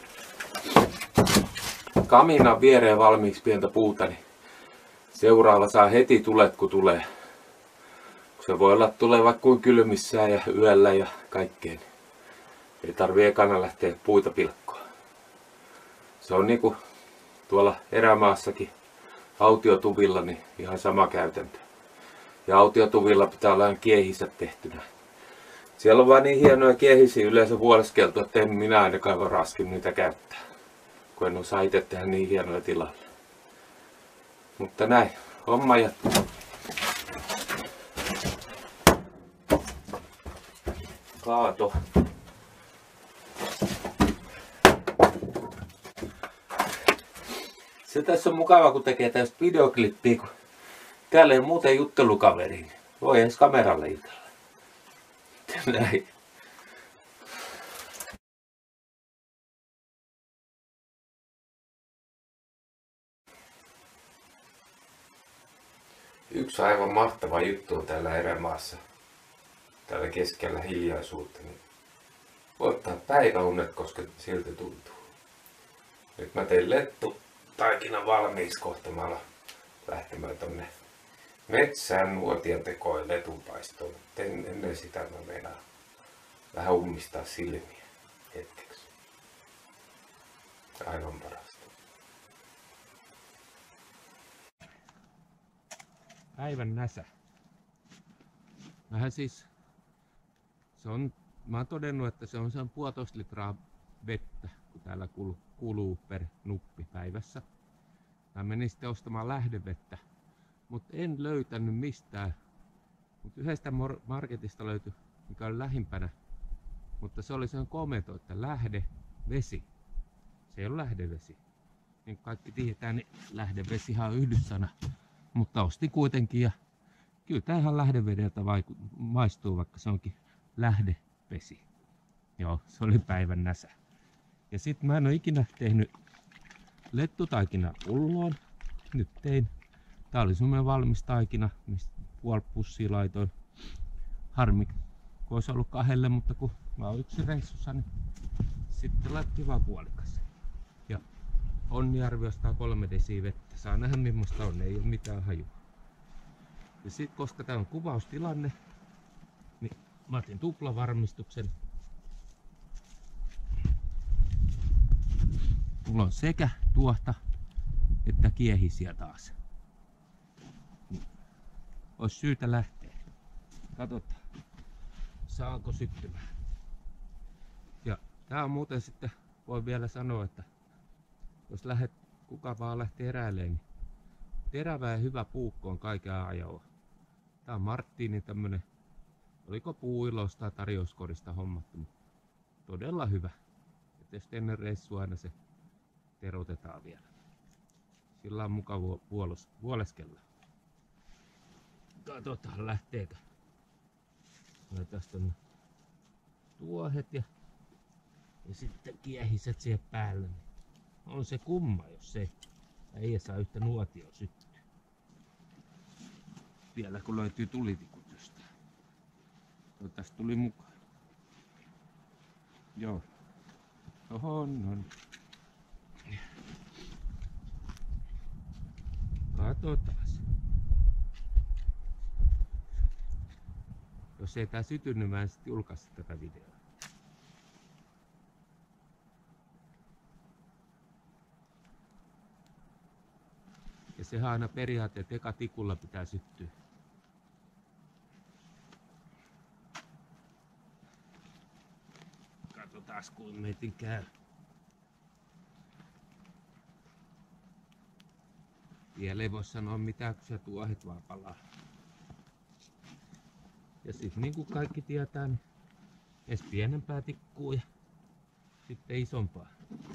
kaminan viereen valmiiksi pientä puuta, niin seuraava saa heti tulet kun tulee. Se voi olla tulee vaikka kuin kylmissään ja yöllä ja kaikkeen. Ei tarvii ekana lähteä puita pilkkoa. Se on niinku tuolla erämaassakin autiotuvilla niin ihan sama käytäntö. Ja autiotuvilla pitää olla ihan kiehissä tehtynä. Siellä on vaan niin hienoja kiehisiä yleensä vuoleskeltu, että en minä ainakaan voi raskin niitä käyttää. Kun en osaa itse tehdä niin hienoja tilalle. Mutta näin, homma jatkuu. Kaato. Se tässä on mukava kun tekee tästä videoklippiä, kun täällä ei ole muuten juttelukaveri. Voi edes kameralle jutella. Näin. Yksi aivan mahtava juttu on täällä erämaassa. Täällä keskellä hiljaisuutta. Niin voi ottaa päiväunet, koska siltä tuntuu. Nyt mä tein lettu taikina valmiiksi kohta. Mä alan lähtemään tonne metsään nuotion tekoon letunpaistoon. En, ennen sitä mä meinaan vähän ummistaa silmiä hetkeksi. Aivan parasta. Päivän näsä. Vähän siis, se on, mä oon todennut, että se on sen puolitoista litraa vettä, kun täällä kuluu per nuppi päivässä. Mä menin sitten ostamaan lähdevettä, mutta en löytänyt mistään. Mut yhdestä marketista löytyi, mikä oli lähimpänä, mutta se oli sen komento, että lähdevesi. Se ei ole lähdevesi. Niin kaikki tiedetään, niin lähdevesihan on yhdyssana. Mutta ostin kuitenkin ja kyllä tää ihan lähdevedeltä maistuu, vaikka se onkin lähdevesi. Joo, se oli päivän näsä. Ja sit mä en oo ikinä tehnyt lettutaikina pulloon. Nyt tein. Tää oli semmonen valmis taikina, mistä puoli pussia laitoin. Harmi, kun olisi ollut kahdelle, mutta kun mä oon yksi reissussa, niin sitten laitettiin vaan puolikas. Ja Onnijärvi ostaa kolme desiä vettä. Saa nähdä millaista on, ei oo mitään hajua. Ja sit koska tää on kuvaustilanne, niin mä otin tuplavarmistuksen. Mulla on sekä tuohta että kiehisiä taas. Ois syytä lähteä. Katsotaan, saanko syttymään. Ja tää on muuten sitten, voi vielä sanoa, että jos lähdet, kuka vaan lähtee eräilemään, niin terävä ja hyvä puukko on kaiken ajoa. Tää on Marttinin tämmönen, oliko puuilosta tai tarjouskorista hommattu, mutta todella hyvä. Ja tietysti ennen reissua aina se terotetaan vielä. Sillä on mukava vuoleskella. Katsotaan lähteekö. Tästä on tuohet ja, ja sitten kiehiset siihen päälle. On se kumma, jos se ei saa yhtä nuotio syttyä. Vielä kun löytyy tulitikut jostain. No, tästä tuli mukaan. Joo. Oho, on. Katsotaan. Jos ei tää sytynyt, mä en sit julkaisi tätä videoa. Ja sehän aina periaate, että eka tikulla pitää syttyä. Katsotaas kuin meitin käy. Vielä ei voi sanoa mitään, kun se tuohet vaan palaa. Ja sit niin kuin kaikki tietää, niin edes pienempää tikkuu ja sitten isompaa.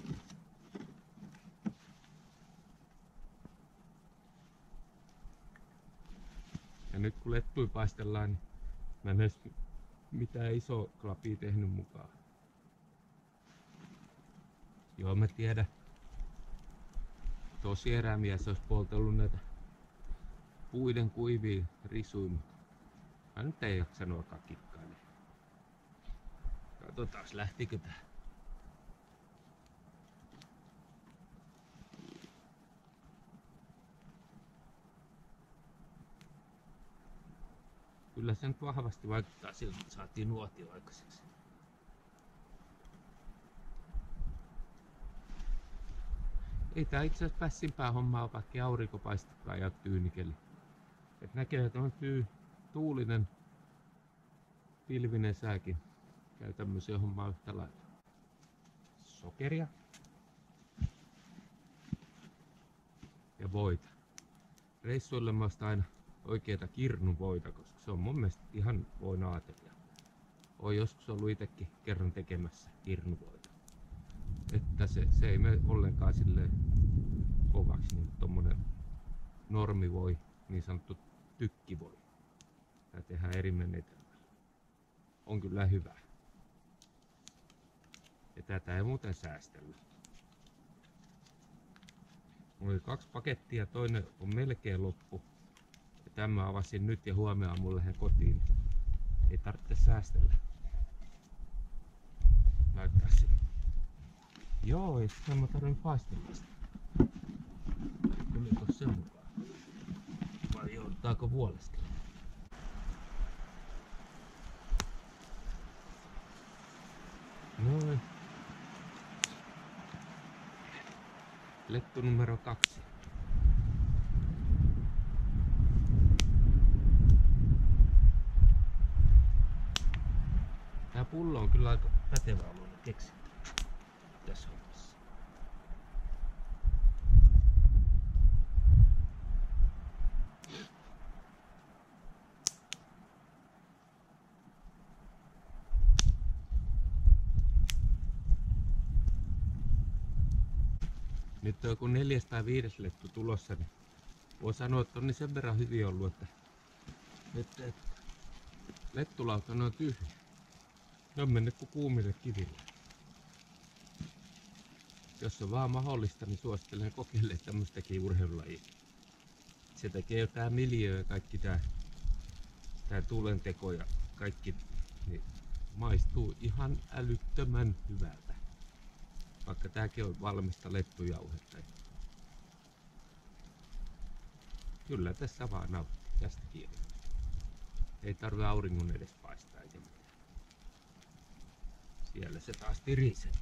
Ja nyt kun lettui paistellaan, niin mä en edes mitään iso klapia tehnyt mukaan. Joo, mä tiedän, tosi erämies olisi poltellut näitä puiden kuivia risuja, mutta mä nyt ei jaksanut alkaa kikkailla. Katsotaan lähtikö tää. Kyllä se nyt vahvasti vaikuttaa siltä, että saatiin nuotio aikaiseksi. Ei tää itse asiassa pässimpää hommaa, vaikka aurinko paistakaan ja tyynikeli. Et näkee, että on tyy, tuulinen, pilvinen sääkin. Käy tämmöisiä hommaa yhtä lailla. Sokeria. Ja voita. Reissuille mä ostan aina oikeeta kirnuvoita, koska se on mun mielestä ihan voin ajatella. Oon joskus ollut itekin kerran tekemässä kirnuvoita. Että se, se ei mene ollenkaan silleen kovaksi, niin tommonen normivoi, niin sanottu tykkivoi. Tää tehdään eri menetelmällä. On kyllä hyvä. Ja tätä ei muuten säästellä. Mulla oli kaksi pakettia, toinen on melkein loppu. Ja tämä avasin nyt ja huomenna mun lähden kotiin. Ei tarvitse säästellä. Laittaa sinne. Joo, ei sitä mä tarvitse paistella sitä. Tuliko se mukaan? Vai joudutaanko vuoleskella? Noin. Lettu numero kaksi. Tää pullo on kyllä aika pätevä ollut keksintö tässä hommassa. Nyt on joku neljäs tai viides lettu tulossa, niin voi sanoa, että on niin sen verran hyvin ollut, että, että, että lettulauta on tyhjä. Ne on mennyt kuin kuumille kiville. Jos on vaan mahdollista, niin suosittelen kokeilemaan tämmöistäkin urheilulajia. Se tekee jo tää miljöö ja kaikki tää, tää tulenteko ja kaikki, niin maistuu ihan älyttömän hyvältä. Vaikka tääkin on valmista lettujauhetta. Kyllä tässä vaan nauttii tästä kielestä. Ei tarvitse auringon edes paistaa eikä mitään. Siellä se taas tirisee.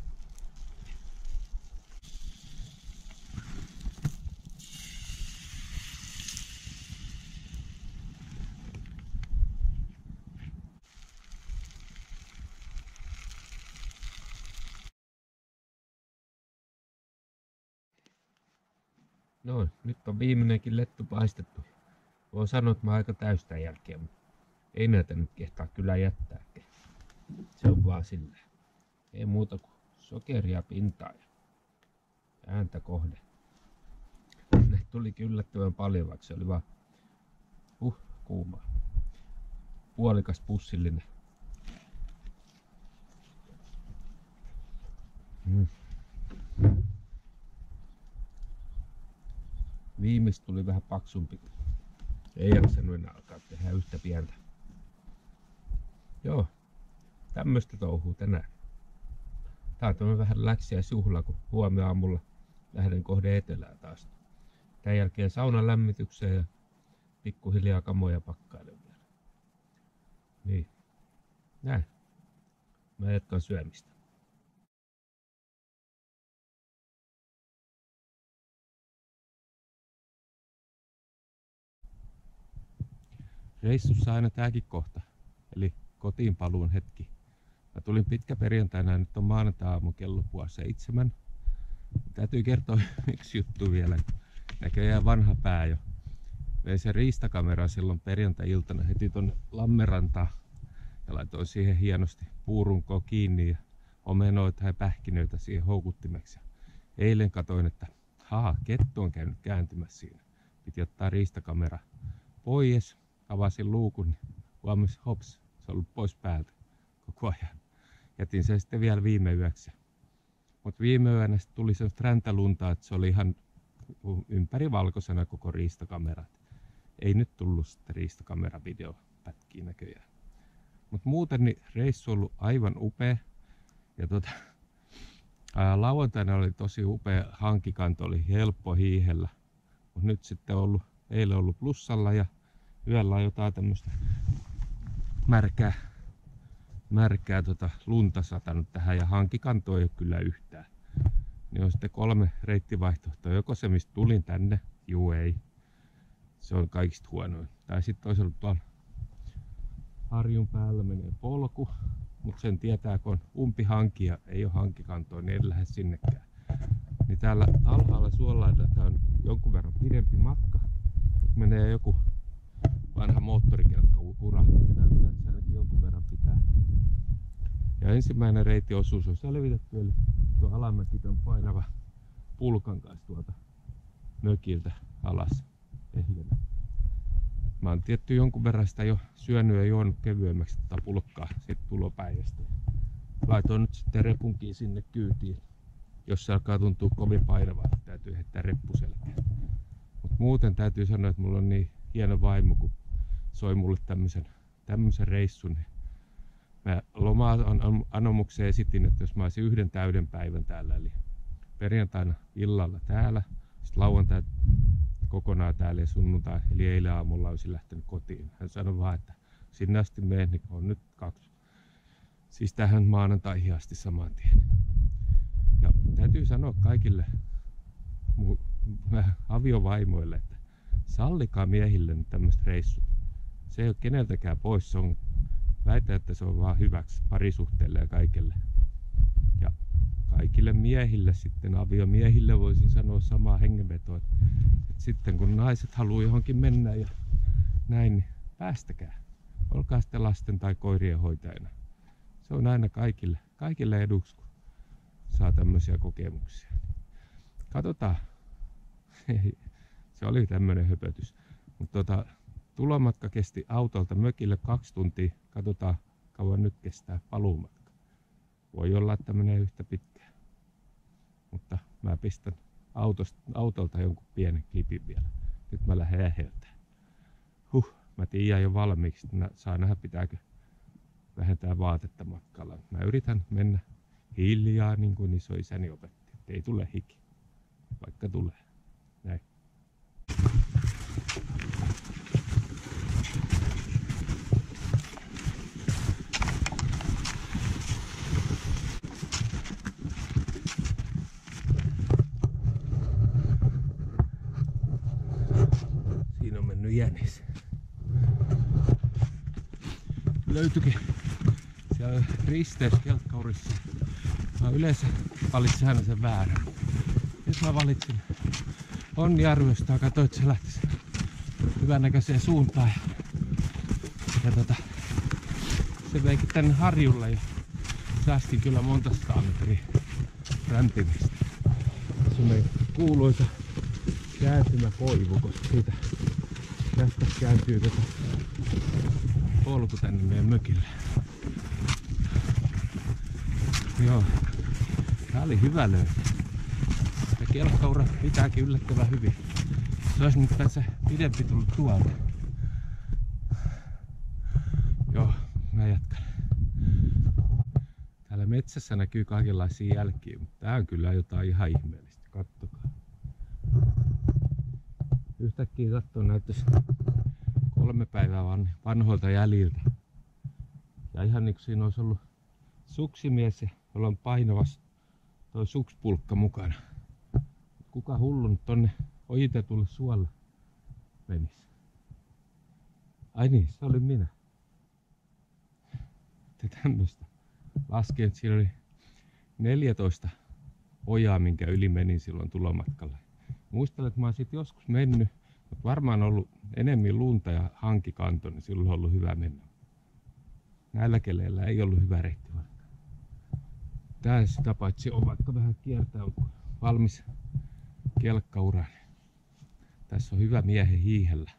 No, nyt on viimeinenkin lettu paistettu. Voin sanoa, että mä oon aika täystä jälkeen, mutta ei näitä nyt kehtaa kyllä jättää. Se on vaan silleen. Ei muuta kuin sokeria pintaan ja ääntä kohden. Ne tuli yllättävän paljon, vaikka se oli vaan uh, kuumaa. Puolikas pussillinen. Mm. Viimeistä tuli vähän paksumpi. Ei jaksanut enää alkaa tehdä yhtä pientä. Joo, tämmöstä touhuu tänään. Tää on vähän läksiäisjuhla, kun huomenna aamulla lähden kohde etelää taas. Tän jälkeen saunan lämmitykseen ja pikkuhiljaa kamoja pakkailen vielä. Niin, näin. Mä jatkan syömistä. Reissussa aina tääkin kohta, eli kotiin paluun hetki. Mä tulin pitkä perjantaina, nyt on maanantai-aamu kello puoli seitsemän. Täytyy kertoa yksi juttu vielä. Näköjään vanha pää jo. Vein sen riistakamera silloin perjantai-iltana heti tonne Lammerantaan ja laitoin siihen hienosti puurunkoon kiinni ja omenoita ja pähkinöitä siihen houkuttimeksi. Eilen katoin, että haha, kettu on käynyt kääntymässä siinä. Piti ottaa riistakamera pois. Avasin luukun, niin huomasin, hops, se on ollut pois päältä koko ajan. Jätin sen sitten vielä viime yöksi. Mutta viime yönä tuli semmoista räntälunta, että se oli ihan ympäri valkoisena koko riistakamera. Ei nyt tullut sitten riistakameravideopätkiä näköjään. Mutta muuten niin reissu on ollut aivan upea. Ja tota, ää, lauantaina oli tosi upea hankikanto, oli helppo hiihellä. Mutta nyt sitten on ollut, eilen ollut plussalla ja yöllä on jotain tämmöistä märkää, märkää tota lunta satanut tähän ja hankikanto ei ole kyllä yhtään. Niin on sitten kolme reittivaihtoehtoa. Joko se mistä tulin tänne, juu ei. Se on kaikista huonoin. Tai sitten toisella tuolla harjun päällä menee polku. Mutta sen tietää kun on umpihanki ja ei ole hankikantoa, niin en lähde sinnekään. Niin täällä alhaalla suolaidalla on jonkun verran pidempi matka. Menee joku vanha moottorikelkkaura ja näyttää, että se ainakin jonkun verran pitää. Ja ensimmäinen reittiosuus on selvitetty, eli tuo alamäki on painava pulkan kanssa tuolta mökiltä alas ehjänä. Mä oon tietty jonkun verran sitä jo syönyt ja juonut kevyemmäksi tätä pulkkaa siitä tulopäivästä. Laitoin nyt sitten repunkin sinne kyytiin. Jos se alkaa tuntua kovin painavaa, niin täytyy heittää reppu selkään. Mut muuten täytyy sanoa, että mulla on niin hieno vaimo, kun soi mulle tämmösen, tämmösen reissun. Mä loma-anomukseen esitin, että jos mä olisin yhden täyden päivän täällä, eli perjantaina illalla täällä, sitten lauantai kokonaan täällä ja sunnuntai, eli eilen aamulla olisin lähtenyt kotiin. Hän sanoi vaan, että sinne asti menen, niin on nyt kaksi. Siis tähän maanantaihin asti saman tien. Ja täytyy sanoa kaikille mun aviovaimoille, että sallikaa miehille nyt tämmöiset reissut. Se ei ole keneltäkään pois, se on väitä, että se on vaan hyväksi parisuhteelle ja kaikille. Ja kaikille miehille sitten, aviomiehille voisin sanoa samaa hengenvetoa, että sitten kun naiset haluaa johonkin mennä ja näin, niin päästäkää. Olkaa sitten lasten tai koirien hoitajana. Se on aina kaikille, kaikille eduksi, kun saa tämmöisiä kokemuksia. Katsotaan. Se oli tämmöinen höpötys. Mutta tota, tulomatka kesti autolta mökille kaksi tuntia. Katsotaan kauan nyt kestää paluumatka. Voi olla, että menee yhtä pitkään. Mutta mä pistän autosta, autolta jonkun pienen klipin vielä. Nyt mä lähden äheltään. Huh, mä tiedän jo valmiiksi. Saa nähdä pitääkö vähentää vaatetta matkalla. Mä yritän mennä hiljaa niin kuin isoisäni opetti. Et ei tule hiki. Vaikka tulee. Näin. Siinä on mennyt jänis. Löytyikin siellä risteyskelkkaurissa. Mä yleensä valitsin aina sen väärän. Nyt mä valitsin Onnijärvestä, katsoin, että se lähtisi hyvännäköiseen suuntaan. Ja, ja tota, se veikin tänne harjulle ja säästin kyllä monta sataa metriä rämpimistä. Se on meidän kuuluisa kääntymäkoivu, koska siitä tästä kääntyy tätä polku tänne meidän mökille. Joo, tää oli hyvä löytö. Ja kelkkaura pitääkin yllättävän hyvin. Se olisi nyt se pidempi tullut tuolta. Joo, mä jatkan. Täällä metsässä näkyy kaikenlaisia jälkiä, mutta tää on kyllä jotain ihan ihmeellistä. Kattokaa. Yhtäkkiä katsoa näyttäisi kolme päivää vanhoilta jäljiltä. Ja ihan niin kuin siinä olisi ollut suksimies, jolla on painavas toi sukspulkka mukana. Kuka hullu nyt tonne ojitetulle suolle menis? Ai niin, se oli minä. Te tämmöstä. Lasken, että siinä oli neljätoista ojaa, minkä yli menin silloin tulomatkalla. Muistelen, että mä oon sit joskus mennyt, mutta varmaan ollut enemmän lunta ja hankikanto, niin silloin on ollut hyvä mennä. Näillä keleillä ei ollut hyvä reitti vaikka. Tää sitä paitsi on vaikka vähän kiertää, on valmis kelkkaura. Tässä on hyvä miehen hiihellä.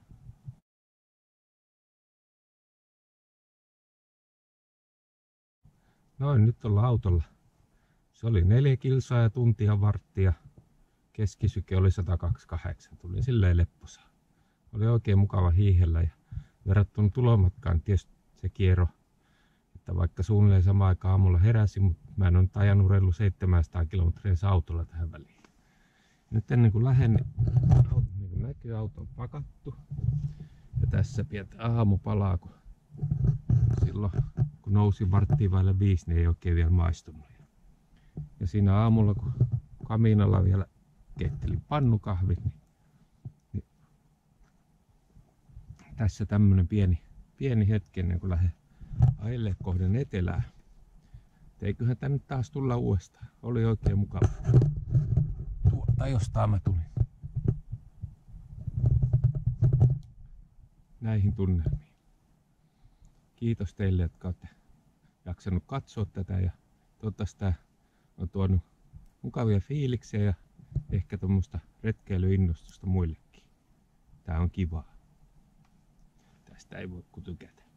Noin, nyt ollaan autolla. Se oli neljä kilsaa ja tuntia varttia keskisyke oli sata kaksikymmentäkahdeksan. Tuli silleen lepposaa. Oli oikein mukava hiihellä ja verrattuna tulomatkaan tietysti se kierro, että vaikka suunnilleen samaan aikaan aamulla heräsin, mutta mä en ole nyt ajanut reilu seitsemänsataa kilometriä autolla tähän väliin. Nyt ennen kuin lähden, niin, niin kuin näkyy, auto on pakattu. Ja tässä pientä aamupalaa, kun silloin kun nousin varttiin vaille viisi, niin ei oikein vielä maistunut. Ja siinä aamulla, kun kamiinalla vielä keittelin pannukahvit, niin, niin tässä tämmönen pieni, pieni hetki ennen kuin lähden ajelee kohden etelää. Eiköhän tänne taas tulla uudestaan. Oli oikein mukava. Tuota jostain mä tulin. Näihin tunnelmiin. Kiitos teille, jotka olette jaksanut katsoa tätä ja toivottavasti tää on tuonut mukavia fiiliksiä ja ehkä tuommoista retkeilyinnostusta muillekin. Tää on kivaa. Tästä ei voi kuin tykätä.